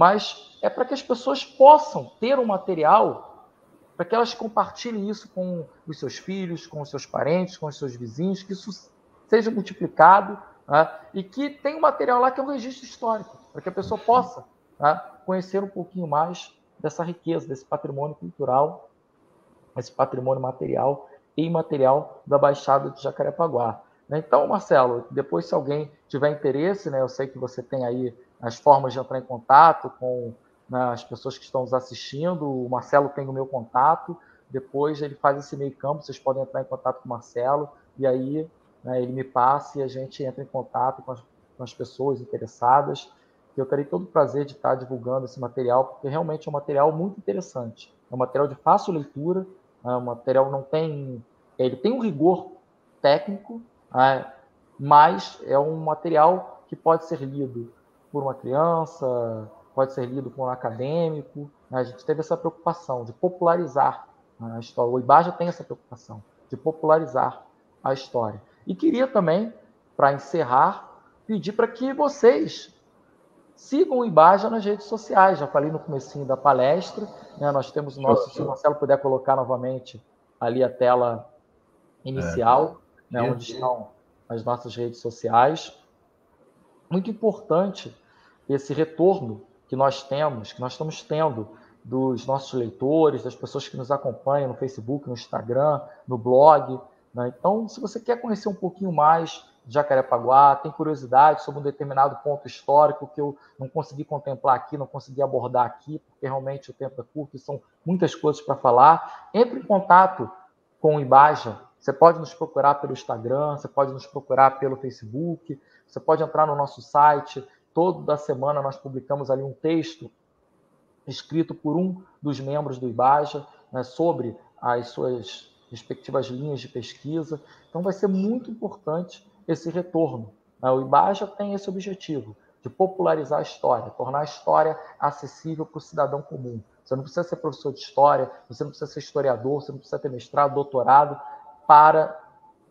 mas é para que as pessoas possam ter um material, para que elas compartilhem isso com os seus filhos, com os seus parentes, com os seus vizinhos, que isso seja multiplicado, né, e que tem um material lá que é um registro histórico, para que a pessoa possa, né, conhecer um pouquinho mais dessa riqueza, desse patrimônio cultural, esse patrimônio material e imaterial da Baixada de Jacarepaguá. Então, Marcelo, depois se alguém tiver interesse, né, eu sei que você tem aí as formas de entrar em contato com, né, as pessoas que estão nos assistindo, o Marcelo tem o meu contato, depois ele faz esse meio campo, vocês podem entrar em contato com o Marcelo, e aí, né, ele me passa e a gente entra em contato com as, com as pessoas interessadas. Eu terei todo o prazer de estar divulgando esse material, porque realmente é um material muito interessante. É um material de fácil leitura, é um material não tem... Ele tem um rigor técnico, é, mas é um material que pode ser lido por uma criança, pode ser lido por um acadêmico. A gente teve essa preocupação de popularizar a história. O Ibaja tem essa preocupação de popularizar a história. E queria também, para encerrar, pedir para que vocês sigam o Ibaja nas redes sociais. Já falei no comecinho da palestra, né? Nós temos o nosso, se o Marcelo puder colocar novamente ali a tela inicial, é, né, onde estão as nossas redes sociais. Muito importante esse retorno que nós temos, que nós estamos tendo dos nossos leitores, das pessoas que nos acompanham no Facebook, no Instagram, no blog, né? Então, se você quer conhecer um pouquinho mais de Jacarepaguá, tem curiosidade sobre um determinado ponto histórico que eu não consegui contemplar aqui, não consegui abordar aqui, porque realmente o tempo é curto e são muitas coisas para falar, entre em contato com o Ibaja. Você pode nos procurar pelo Instagram, você pode nos procurar pelo Facebook, você pode entrar no nosso site. Toda semana nós publicamos ali um texto escrito por um dos membros do Ibaja, né, sobre as suas respectivas linhas de pesquisa. Então vai ser muito importante esse retorno. O Ibaja tem esse objetivo, de popularizar a história, tornar a história acessível para o cidadão comum. Você não precisa ser professor de história, você não precisa ser historiador, você não precisa ter mestrado, doutorado, para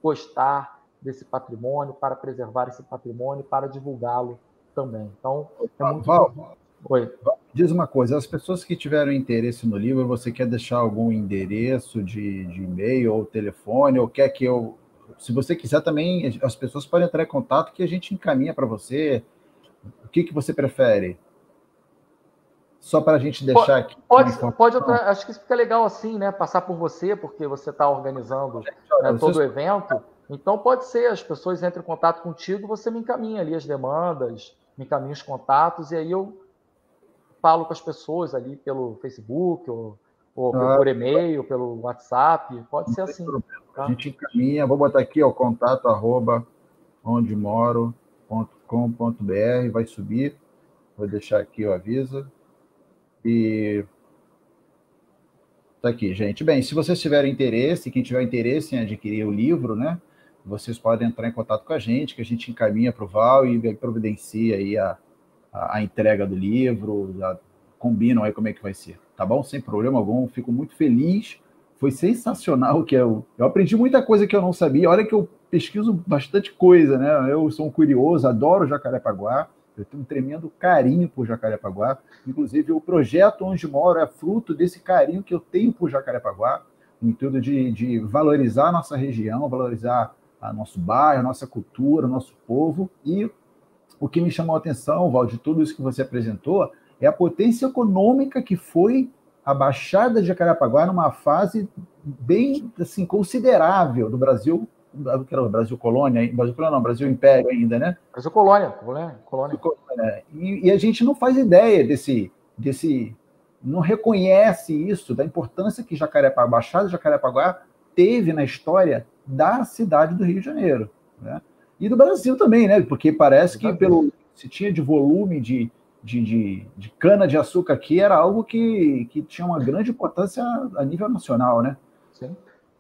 gostar desse patrimônio, para preservar esse patrimônio, para divulgá-lo também. Então, é muito
Val,
importante. Oi.
Diz uma coisa, as pessoas que tiveram interesse no livro, você quer deixar algum endereço de, de e-mail ou telefone, ou quer que eu... Se você quiser também, as pessoas podem entrar em contato que a gente encaminha para você. O que, que você prefere? Só para a gente deixar aqui.
Pode, pode, acho que isso fica legal assim, né? Passar por você, porque você está organizando, né, todo o evento. Então pode ser, as pessoas entram em contato contigo, você me encaminha ali as demandas, me encaminha os contatos, e aí eu falo com as pessoas ali pelo Facebook, ou, ou ah, por e-mail, pelo WhatsApp, pode ser assim.
Tá? A gente encaminha, vou botar aqui, ó, contato arroba onde moro ponto com ponto br, vai subir, vou deixar aqui o aviso. E tá aqui, gente. Bem, se vocês tiverem interesse, quem tiver interesse em adquirir o livro, né, vocês podem entrar em contato com a gente, que a gente encaminha para o Val e providencia aí a, a, a entrega do livro, a, combinam aí como é que vai ser, tá bom? Sem problema algum, fico muito feliz, foi sensacional, que eu, eu aprendi muita coisa que eu não sabia, olha que eu pesquiso bastante coisa, né, eu sou um curioso, adoro Jacarepaguá, eu tenho um tremendo carinho por Jacarepaguá. Inclusive, o projeto Onde Moro é fruto desse carinho que eu tenho por Jacarepaguá, no intuito de, de valorizar a nossa região, valorizar a nosso bairro, a nossa cultura, o nosso povo. E o que me chamou a atenção, Val, de tudo isso que você apresentou, é a potência econômica que foi a Baixada de Jacarepaguá numa fase bem assim, considerável do Brasil, que era o Brasil Colônia, Brasil Colônia não, Brasil Império ainda, né?
Brasil Colônia, colônia, colônia.
E, e a gente não faz ideia desse, desse, não reconhece isso, da importância que Jacarepaguá, Baixada de Jacarepaguá teve na história da cidade do Rio de Janeiro, né? E do Brasil também, né? Porque parece que pelo se tinha de volume de, de, de, de cana-de-açúcar aqui era algo que, que tinha uma grande importância a nível nacional, né?
Sim.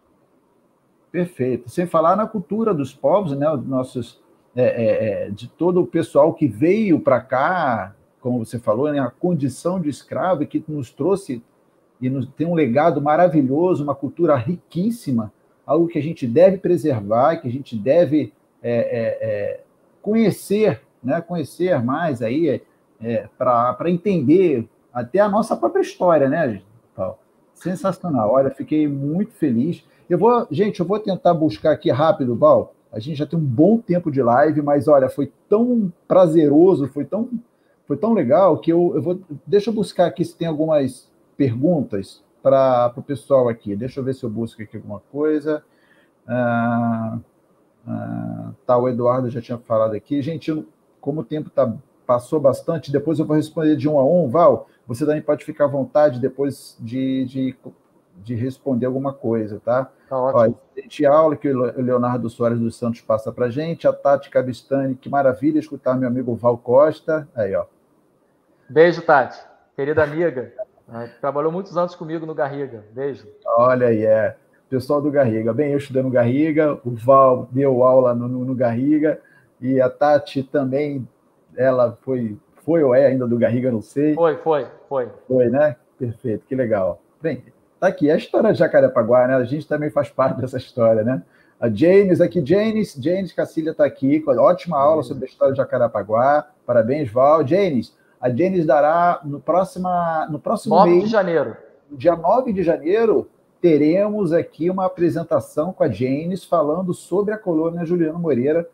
Perfeito. Sem falar na cultura dos povos, né? Os nossos, é, é, é, de todo o pessoal que veio para cá, como você falou, né? A condição de escravo e que nos trouxe e nos, tem um legado maravilhoso, uma cultura riquíssima, algo que a gente deve preservar, que a gente deve é, é, é, conhecer, né? Conhecer mais aí, é, para entender até a nossa própria história, né, Paulo? Sensacional. Olha, fiquei muito feliz. Eu vou, gente, eu vou tentar buscar aqui rápido, Val. A gente já tem um bom tempo de live, mas olha, foi tão prazeroso, foi tão, foi tão legal que eu, eu vou. Deixa eu buscar aqui se tem algumas perguntas para o pessoal aqui. Deixa eu ver se eu busco aqui alguma coisa. Ah, ah, tá, o Eduardo já tinha falado aqui. Gente, eu, como o tempo tá, passou bastante, depois eu vou responder de um a um, Val. Você também pode ficar à vontade depois de, de, de responder alguma coisa, tá?
Tá ótimo.
Ó, excelente aula que o Leonardo Soares dos Santos passa para a gente. A Tati Cabistani, que maravilha escutar meu amigo Val Costa. Aí, ó.
Beijo, Tati. Querida amiga. Trabalhou muitos anos comigo no Garriga. Beijo.
Olha aí, é. Pessoal do Garriga. Bem, eu estudei no Garriga, o Val deu aula no, no, no Garriga, e a Tati também, ela foi, foi ou é ainda do Garriga, não sei.
Foi, foi, foi.
Foi, né? Perfeito, que legal. Bem, tá aqui, a história de Jacarepaguá, né? A gente também faz parte dessa história, né? A Janes aqui, Janes, Janes Cacilha está aqui, com a ótima aula sobre a história de Jacarepaguá. Parabéns, Val. Janes, a Janes dará no, próxima, no próximo
mês... nove
mês,
de janeiro.
Dia nove de janeiro, teremos aqui uma apresentação com a Janes falando sobre a colônia Juliano Moreira.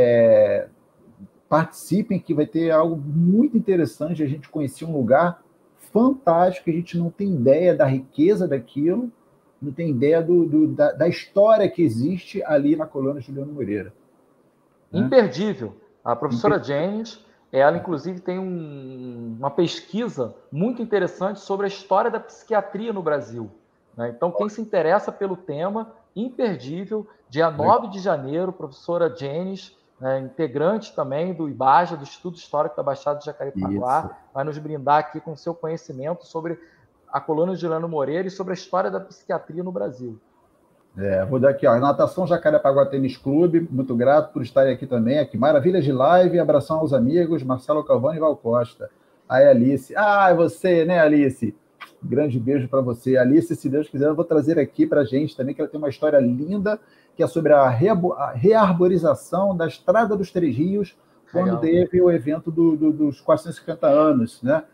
É, participem, que vai ter algo muito interessante. A gente conhecer um lugar fantástico, a gente não tem ideia da riqueza daquilo, não tem ideia do, do, da, da história que existe ali na colônia Juliano Moreira.
Né? Imperdível. A professora Imperdível. Janes, ela inclusive tem um, uma pesquisa muito interessante sobre a história da psiquiatria no Brasil. Né? Então, quem se interessa pelo tema, imperdível, dia nove de janeiro, professora Janes, né, integrante também do IBAJA, do Instituto Histórico da Baixada de Jacarepaguá, Isso. vai nos brindar aqui com seu conhecimento sobre a colônia Juliano Moreira e sobre a história da psiquiatria no Brasil.
É, vou dar aqui, ó, Natação Jacarepaguá Tênis Clube, muito grato por estarem aqui também, aqui, maravilha de live, abração aos amigos, Marcelo Calvani e Val Costa. Aí, Alice, ah, é você, né, Alice? Um grande beijo para você. Alice, se Deus quiser, eu vou trazer aqui para a gente também, que ela tem uma história linda, que é sobre a, a rearborização da Estrada dos Três Rios, quando Legal. Teve o evento do, do, dos quatrocentos e cinquenta anos, né?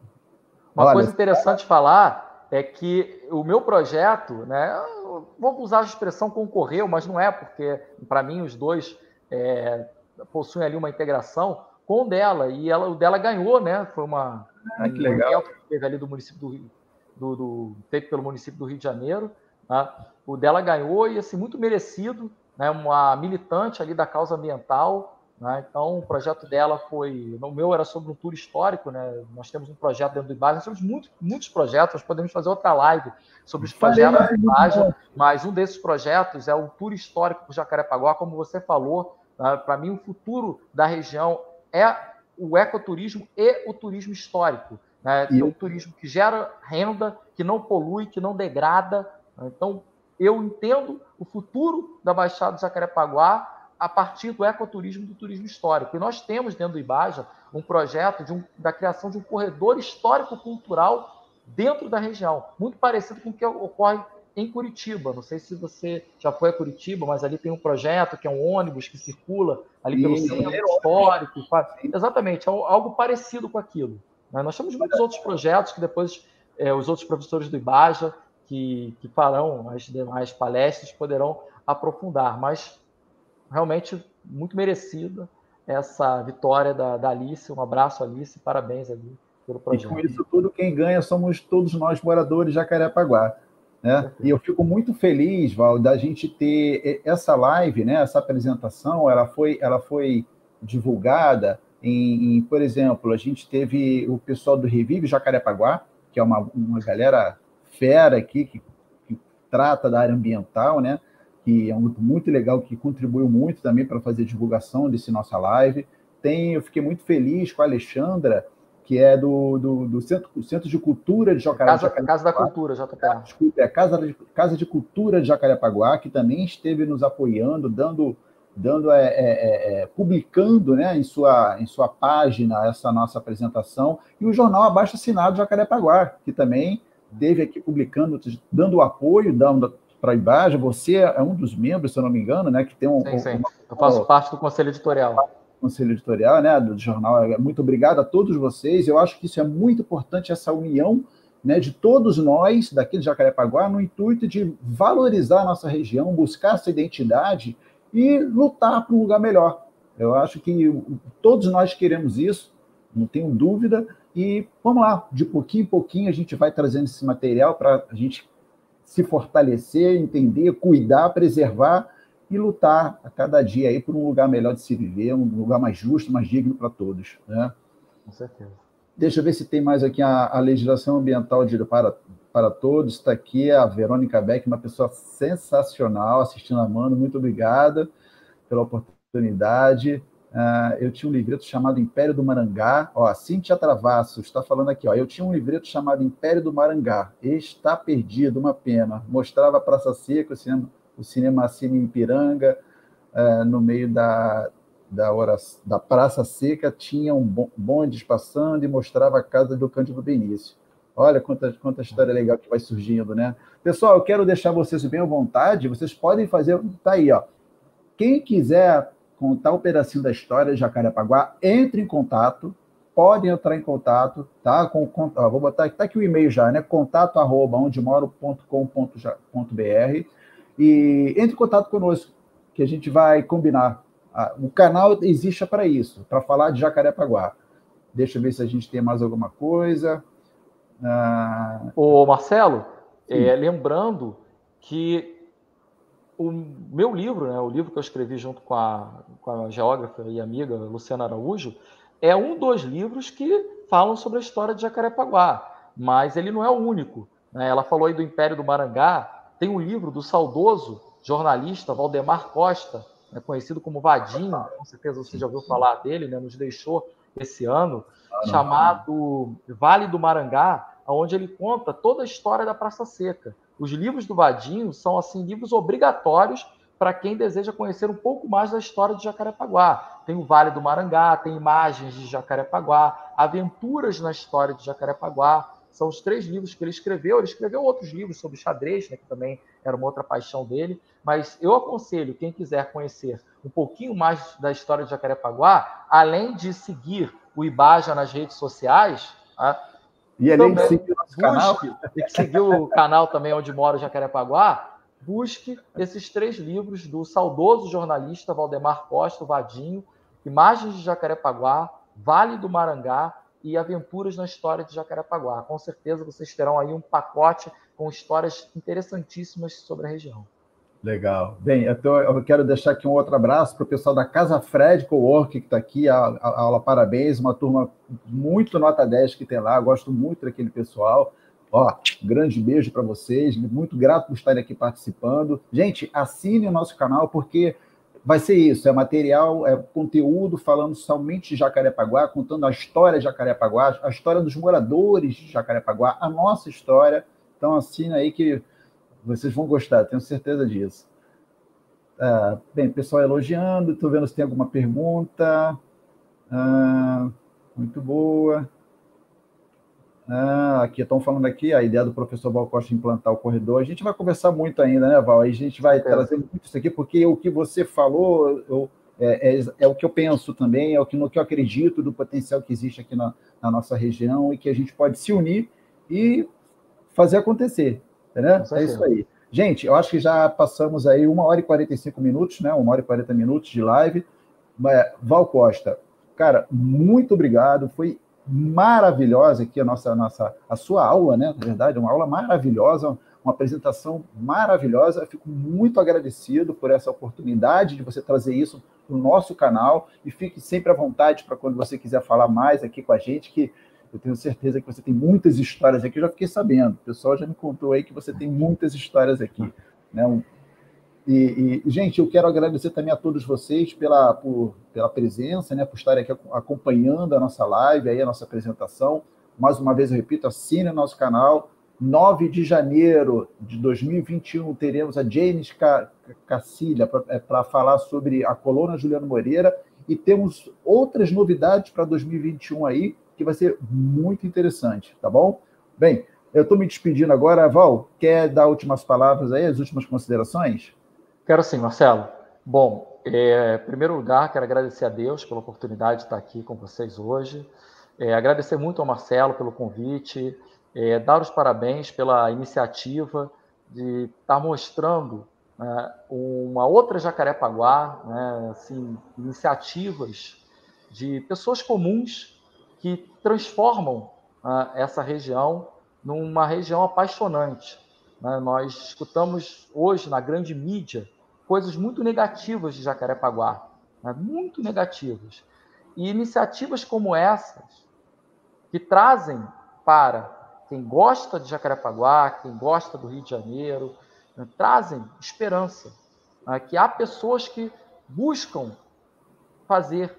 Uma Olha, coisa interessante falar é que o meu projeto, né, vou usar a expressão concorreu, mas não é, porque para mim os dois é, possuem ali uma integração com o dela, e ela, o dela ganhou, né? Foi uma,
ah, que legal.
Um que teve ali do município do Rio, do, do, feito pelo município do Rio de Janeiro, né? O dela ganhou e assim, muito merecido, né? Uma militante ali da causa ambiental, né? Então o projeto dela foi, o meu era sobre um tour histórico, né? Nós temos um projeto dentro do IBAJA, nós temos muitos, muitos projetos, nós podemos fazer outra live sobre os projetos do IBAJA, mas um desses projetos é o tour histórico por Jacarepaguá, como você falou, né? Para mim o futuro da região é o ecoturismo e o turismo histórico, né? Que é um turismo que gera renda, que não polui, que não degrada. Então, eu entendo o futuro da Baixada do Jacarepaguá a partir do ecoturismo e do turismo histórico. E nós temos dentro do IBAJA um projeto de um, da criação de um corredor histórico-cultural dentro da região, muito parecido com o que ocorre em Curitiba. Não sei se você já foi a Curitiba, mas ali tem um projeto que é um ônibus que circula ali pelo Sim, centro histórico. Exatamente, é algo parecido com aquilo. Nós temos muitos outros projetos que depois é, os outros professores do IBAJA que, que farão as demais palestras poderão aprofundar, mas realmente muito merecida essa vitória da, da Alice. Um abraço, Alice, parabéns ali pelo projeto.
E com isso tudo, quem ganha somos todos nós moradores de Jacarepaguá. Né? E eu fico muito feliz, Val, da gente ter essa live, né? Essa apresentação, ela foi, ela foi divulgada em, em, por exemplo, a gente teve o pessoal do Revive Jacarepaguá, que é uma, uma galera fera aqui, que, que trata da área ambiental, né? Que é um grupo muito legal, que contribuiu muito também para fazer divulgação desse nossa live. Tem, eu fiquei muito feliz com a Alexandra, que é do, do, do Centro, do Centro de Cultura de Jacarepaguá.
Casa, Casa da Cultura, J P A.
Desculpa, é a Casa de, Casa de Cultura de Jacarepaguá, que também esteve nos apoiando, dando, dando é, é, é, publicando, né, em, sua, em sua página essa nossa apresentação, e o jornal Abaixo Assinado de Jacarepaguá, que também esteve aqui publicando, dando apoio, dando para a Ibaja. Você é um dos membros, se eu não me engano, né, que tem um...
Sim, sim.
Uma,
eu faço parte do Conselho Editorial.
Conselho Editorial, né, do jornal. Muito obrigado a todos vocês. Eu acho que isso é muito importante, essa união, né, de todos nós, daqui de Jacarepaguá, no intuito de valorizar a nossa região, buscar essa identidade e lutar para um lugar melhor. Eu acho que todos nós queremos isso, não tenho dúvida, e vamos lá, de pouquinho em pouquinho a gente vai trazendo esse material para a gente se fortalecer, entender, cuidar, preservar e lutar a cada dia aí por um lugar melhor de se viver, um lugar mais justo, mais digno para todos, né?
Com certeza.
Deixa eu ver se tem mais aqui a, a legislação ambiental de, para, para todos. Está aqui a Verônica Beck, uma pessoa sensacional, assistindo a Mano. Muito obrigada pela oportunidade. Uh, eu tinha um livreto chamado Império do Marangá. Ó, a Cíntia Travassos está falando aqui. Ó, eu tinha um livreto chamado Império do Marangá. Está perdido, uma pena. Mostrava a Praça Seca, o cinema, o cinema Cine Ipiranga, uh, no meio da, da, hora, da Praça Seca, tinha um bonde passando e mostrava a casa do Cândido Benício. Olha quanta, quanta história legal que vai surgindo, né? Pessoal, eu quero deixar vocês bem à vontade. Vocês podem fazer... Tá aí, ó. Quem quiser contar um pedacinho da história de Jacarepaguá, entre em contato, podem entrar em contato, tá? Com, com, ó, vou botar tá aqui o e-mail já, né? contato arroba onde moro ponto com ponto br, e entre em contato conosco, que a gente vai combinar. Ah, o canal existe para isso, para falar de Jacarepaguá. Deixa eu ver se a gente tem mais alguma coisa. Ah...
Ô, Marcelo, é, lembrando que o meu livro, né, o livro que eu escrevi junto com a, com a geógrafa e amiga Luciana Araújo, é um dos livros que falam sobre a história de Jacarepaguá, mas ele não é o único, né? Ela falou aí do Império do Marangá, tem um livro do saudoso jornalista Valdemar Costa, né, conhecido como Vadinho, com certeza você já ouviu falar dele, né, nos deixou esse ano, ah, chamado Vale do Marangá, onde ele conta toda a história da Praça Seca. Os livros do Vadinho são, assim, livros obrigatórios para quem deseja conhecer um pouco mais da história de Jacarepaguá. Tem o Vale do Marangá, tem imagens de Jacarepaguá, aventuras na história de Jacarepaguá. São os três livros que ele escreveu. Ele escreveu outros livros sobre xadrez, né, que também era uma outra paixão dele. Mas eu aconselho quem quiser conhecer um pouquinho mais da história de Jacarepaguá, além de seguir o Ibaja nas redes sociais... Tá?
E além de seguir o nosso canal,
e que seguir o canal também onde mora o Jacarepaguá, busque esses três livros do saudoso jornalista Valdemar Costa, o Vadinho, Imagens de Jacarepaguá, Vale do Marangá e Aventuras na História de Jacarepaguá. Com certeza vocês terão aí um pacote com histórias interessantíssimas sobre a região.
Legal. Bem, eu, tô, eu quero deixar aqui um outro abraço para o pessoal da Casa Fred Cowork, que está aqui, a, a, a aula parabéns, uma turma muito nota dez que tem lá, eu gosto muito daquele pessoal. Ó, grande beijo para vocês, muito grato por estarem aqui participando. Gente, assine o nosso canal, porque vai ser isso, é material, é conteúdo falando somente de Jacarepaguá, contando a história de Jacarepaguá, a história dos moradores de Jacarepaguá, a nossa história. Então assine aí que vocês vão gostar, tenho certeza disso. Ah, bem, pessoal elogiando, estou vendo se tem alguma pergunta. Ah, muito boa. Ah, aqui estão falando aqui a ideia do professor Val Costa implantar o corredor. A gente vai conversar muito ainda, né, Val? Aí a gente vai é. trazer muito isso aqui, porque o que você falou eu, é, é, é o que eu penso também, é o que, no que eu acredito do potencial que existe aqui na, na nossa região e que a gente pode se unir e fazer acontecer. Né? É isso aí. Gente, eu acho que já passamos aí uma hora e quarenta e cinco minutos, né? Uma hora e quarenta minutos de live. Val Costa, cara, muito obrigado. Foi maravilhosa aqui a nossa, a nossa, a sua aula, né? Na verdade, uma aula maravilhosa, uma apresentação maravilhosa. Eu fico muito agradecido por essa oportunidade de você trazer isso para o nosso canal e fique sempre à vontade para quando você quiser falar mais aqui com a gente, que eu tenho certeza que você tem muitas histórias aqui, eu já fiquei sabendo. O pessoal já me contou aí que você tem muitas histórias aqui. Né? Um... E, e, gente, eu quero agradecer também a todos vocês pela, por, pela presença, né, por estarem aqui acompanhando a nossa live, aí, a nossa apresentação. Mais uma vez, eu repito, assine o nosso canal. nove de janeiro de dois mil e vinte e um, teremos a James Cacilha para falar sobre a coluna Juliano Moreira, e temos outras novidades para dois mil e vinte e um aí, que vai ser muito interessante, tá bom? Bem, eu estou me despedindo agora. Val, quer dar últimas palavras aí, as últimas considerações?
Quero sim, Marcelo. Bom, é, em primeiro lugar, quero agradecer a Deus pela oportunidade de estar aqui com vocês hoje. É, agradecer muito ao Marcelo pelo convite, é, dar os parabéns pela iniciativa de estar mostrando, né, uma outra Jacarepaguá, né, assim, iniciativas de pessoas comuns que transformam, uh, essa região numa região apaixonante. Né? Nós escutamos hoje na grande mídia coisas muito negativas de Jacarepaguá, né? Muito negativas. E iniciativas como essas, que trazem para quem gosta de Jacarepaguá, quem gosta do Rio de Janeiro, né, trazem esperança. Né, que há pessoas que buscam fazer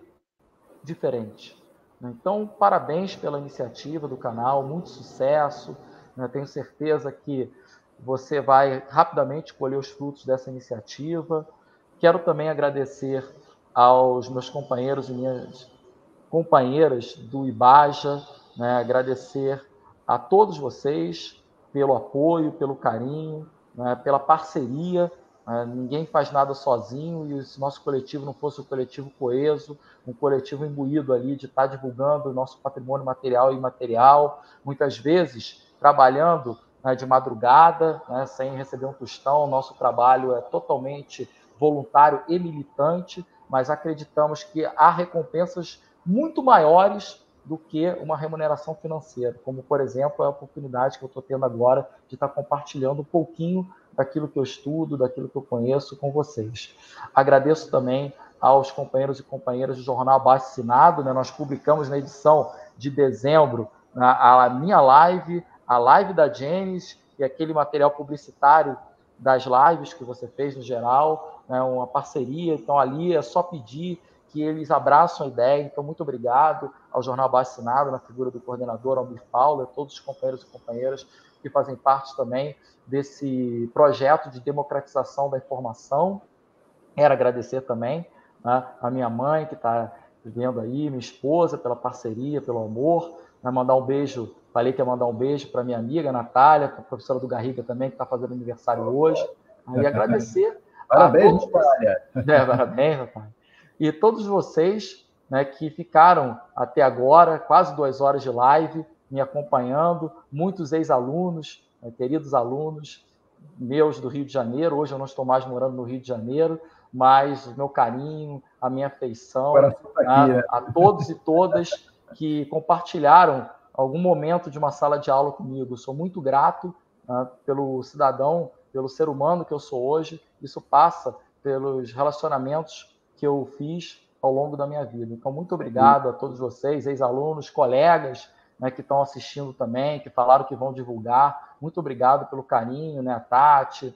diferente. Então, parabéns pela iniciativa do canal, muito sucesso. Né, tenho certeza que você vai rapidamente colher os frutos dessa iniciativa. Quero também agradecer aos meus companheiros e minhas companheiras do Ibaja, né, agradecer a todos vocês pelo apoio, pelo carinho, né, pela parceria. Né, ninguém faz nada sozinho, e se nosso coletivo não fosse um coletivo coeso, um coletivo imbuído ali de estar divulgando o nosso patrimônio material e imaterial, muitas vezes trabalhando, né, de madrugada, né, sem receber um tostão. O nosso trabalho é totalmente voluntário e militante, mas acreditamos que há recompensas muito maiores do que uma remuneração financeira, como, por exemplo, a oportunidade que eu estou tendo agora de estar compartilhando um pouquinho daquilo que eu estudo, daquilo que eu conheço com vocês. Agradeço também aos companheiros e companheiras do Jornal Abaixo Assinado, né? Nós publicamos na edição de dezembro a minha live, a live da James e aquele material publicitário das lives que você fez no geral, né? Uma parceria. Então, ali é só pedir que eles abraçam a ideia. Então, muito obrigado ao Jornal Abaixo Assinado, na figura do coordenador Almir Paulo, a todos os companheiros e companheiras que fazem parte também desse projeto de democratização da informação. Quero agradecer também, né, a minha mãe, que está vivendo aí, minha esposa, pela parceria, pelo amor. Né, mandar um beijo, falei que ia mandar um beijo para minha amiga Natália, a professora do Garriga também, que está fazendo aniversário hoje. Aí agradecer
parabéns,
a todos. Natália. É, parabéns, Natália. E todos vocês, né, que ficaram até agora, quase duas horas de live, me acompanhando, muitos ex-alunos, né, queridos alunos meus do Rio de Janeiro. Hoje eu não estou mais morando no Rio de Janeiro, mas o meu carinho, a minha afeição, tá aqui, a, né? a todos e todas que compartilharam algum momento de uma sala de aula comigo. Sou muito grato, né, pelo cidadão, pelo ser humano que eu sou hoje. Isso passa pelos relacionamentos que eu fiz ao longo da minha vida. Então, muito obrigado a todos vocês, ex-alunos, colegas, né, que estão assistindo também, que falaram que vão divulgar. Muito obrigado pelo carinho, né, a Tati,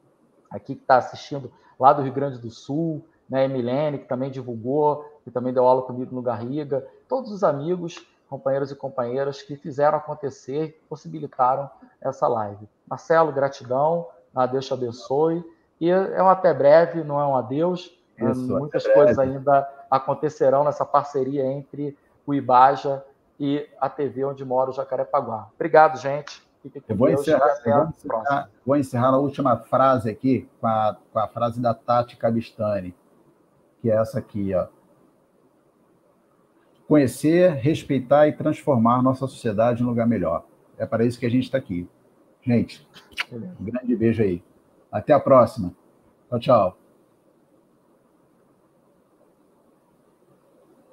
aqui que está assistindo lá do Rio Grande do Sul, né, a Emilene, que também divulgou, que também deu aula comigo no Garriga. Todos os amigos, companheiros e companheiras que fizeram acontecer, possibilitaram essa live. Marcelo, gratidão, a Deus te abençoe. E é um até breve, não é um adeus. Isso, muitas coisas ainda acontecerão nessa parceria entre o Ibaja e a T V Onde Moro, Jacarepaguá. Obrigado, gente. Fique com
eu vou
Deus
encerrar,
e até
eu vou
a
encerrar,
próxima.
Vou encerrar a última frase aqui com a, com a frase da Tati Cabistani, que é essa aqui, ó. Conhecer, respeitar e transformar nossa sociedade em um lugar melhor. É para isso que a gente está aqui. Gente, um grande beijo aí. Até a próxima. Tchau, tchau.